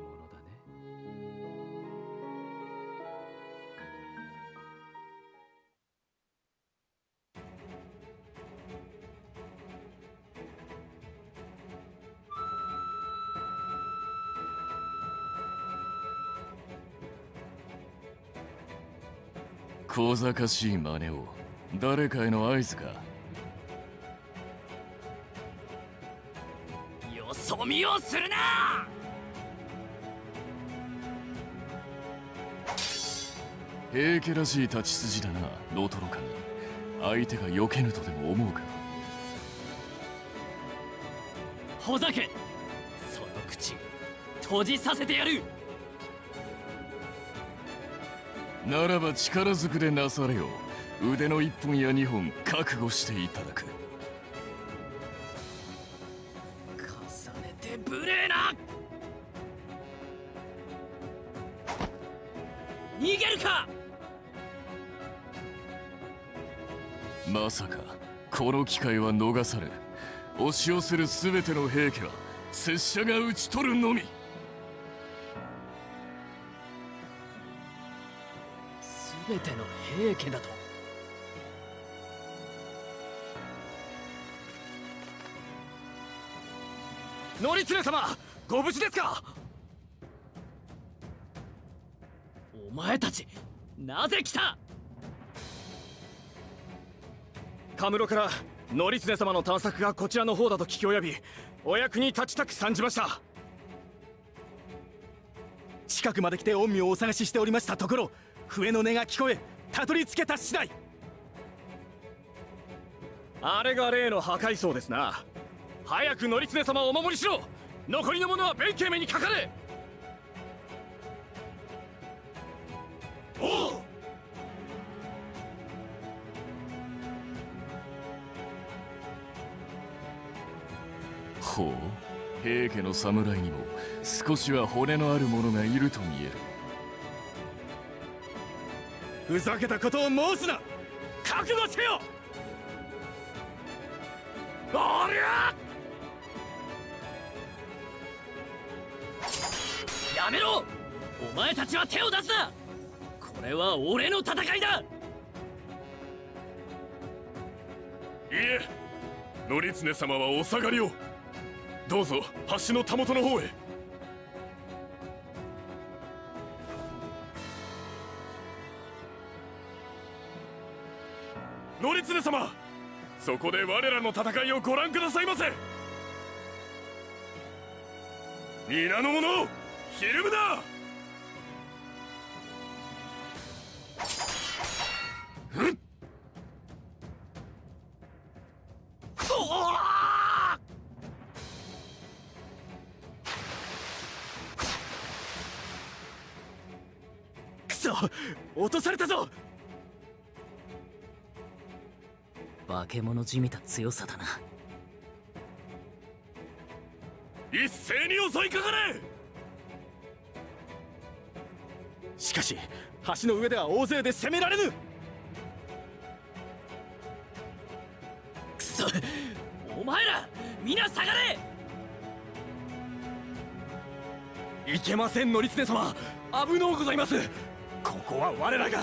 小賢しい真似を誰かへの合図か。 よそ見をするな。 平家らしい立ち筋だな、ノトロカに。相手が避けぬとでも思うか。 ほざけ、その口閉じさせてやる。 ならば力ずくでなされよ。腕の1本や2本覚悟していただく。 重ねて無礼な。逃げるか。 まさかこの機会は逃され、押し寄せる全ての平家は拙者が討ち取るのみ。 全ての平家だと？ 乗常様、ご無事ですか？ お前たちなぜ来た？ カムロから乗常様の探索がこちらの方だと聞き及び、お役に立ちたく参じました。近くまで来て御身をお探ししておりましたところ、笛の音が聞こえ、たどり着けた次第。あれが例の破壊僧ですな。早く乗常様をお守りしろ。残りの者は弁慶めにかかれ。 おう。 ほう、平家の侍にも少しは骨のある者がいると見える。 ふざけたことを申すな。覚悟せよ。おりゃ！ やめろ！お前たちは手を出すな！これは俺の戦いだ！ いえ、則常様はお下がりを。どうぞ橋のたもとの方へ。則常様、そこで我らの戦いをご覧くださいませ。皆の者、ひるむな。 くそ、落とされたぞ。 化け物じみた強さだな。 一斉に襲いかかれ。 しかし橋の上では大勢で攻められぬ。 くそ、お前ら皆下がれ。 いけません、則常様。危のうございます。ここは我らが。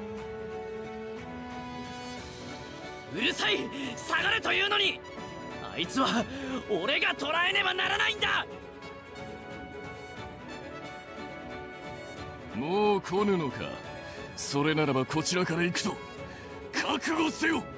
うるさい！下がれというのに！あいつは俺が捕らえねばならないんだ！ もう来ぬのか。それならばこちらから行くぞ。覚悟せよ。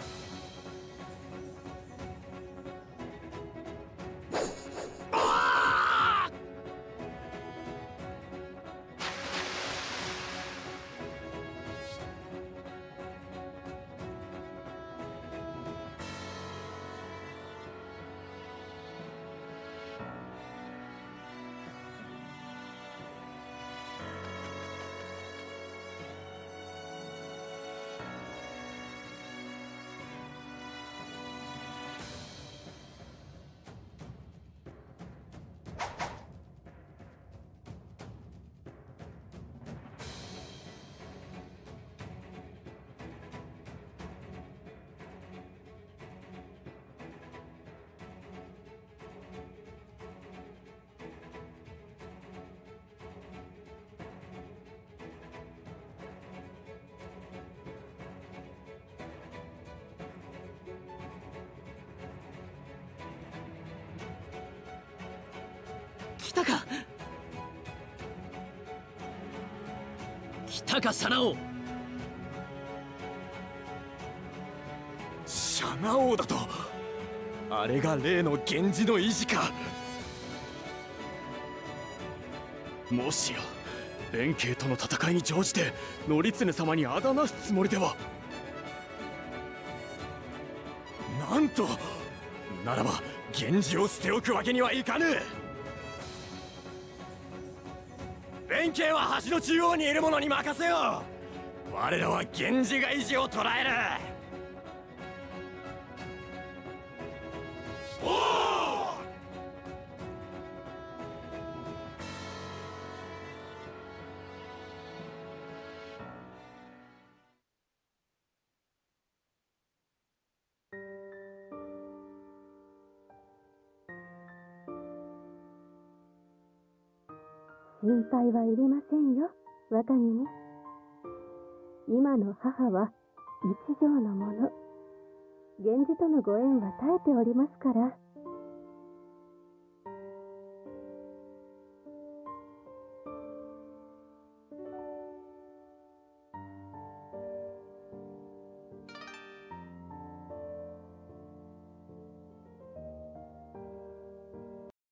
来たか！来たか、サナオ！ シャナ王だと？あれが例の源氏の意地か。もしや弁慶との戦いに乗じて則常様にあだなすつもりでは。なんと！ならば源氏を捨ておくわけにはいかぬ。弁慶は橋の中央にいる者に任せよう。我らは源氏が意地を捉える。おお！ 心配はいりませんよ、若君。今の母は一条のもの。源氏とのご縁は絶えておりますから。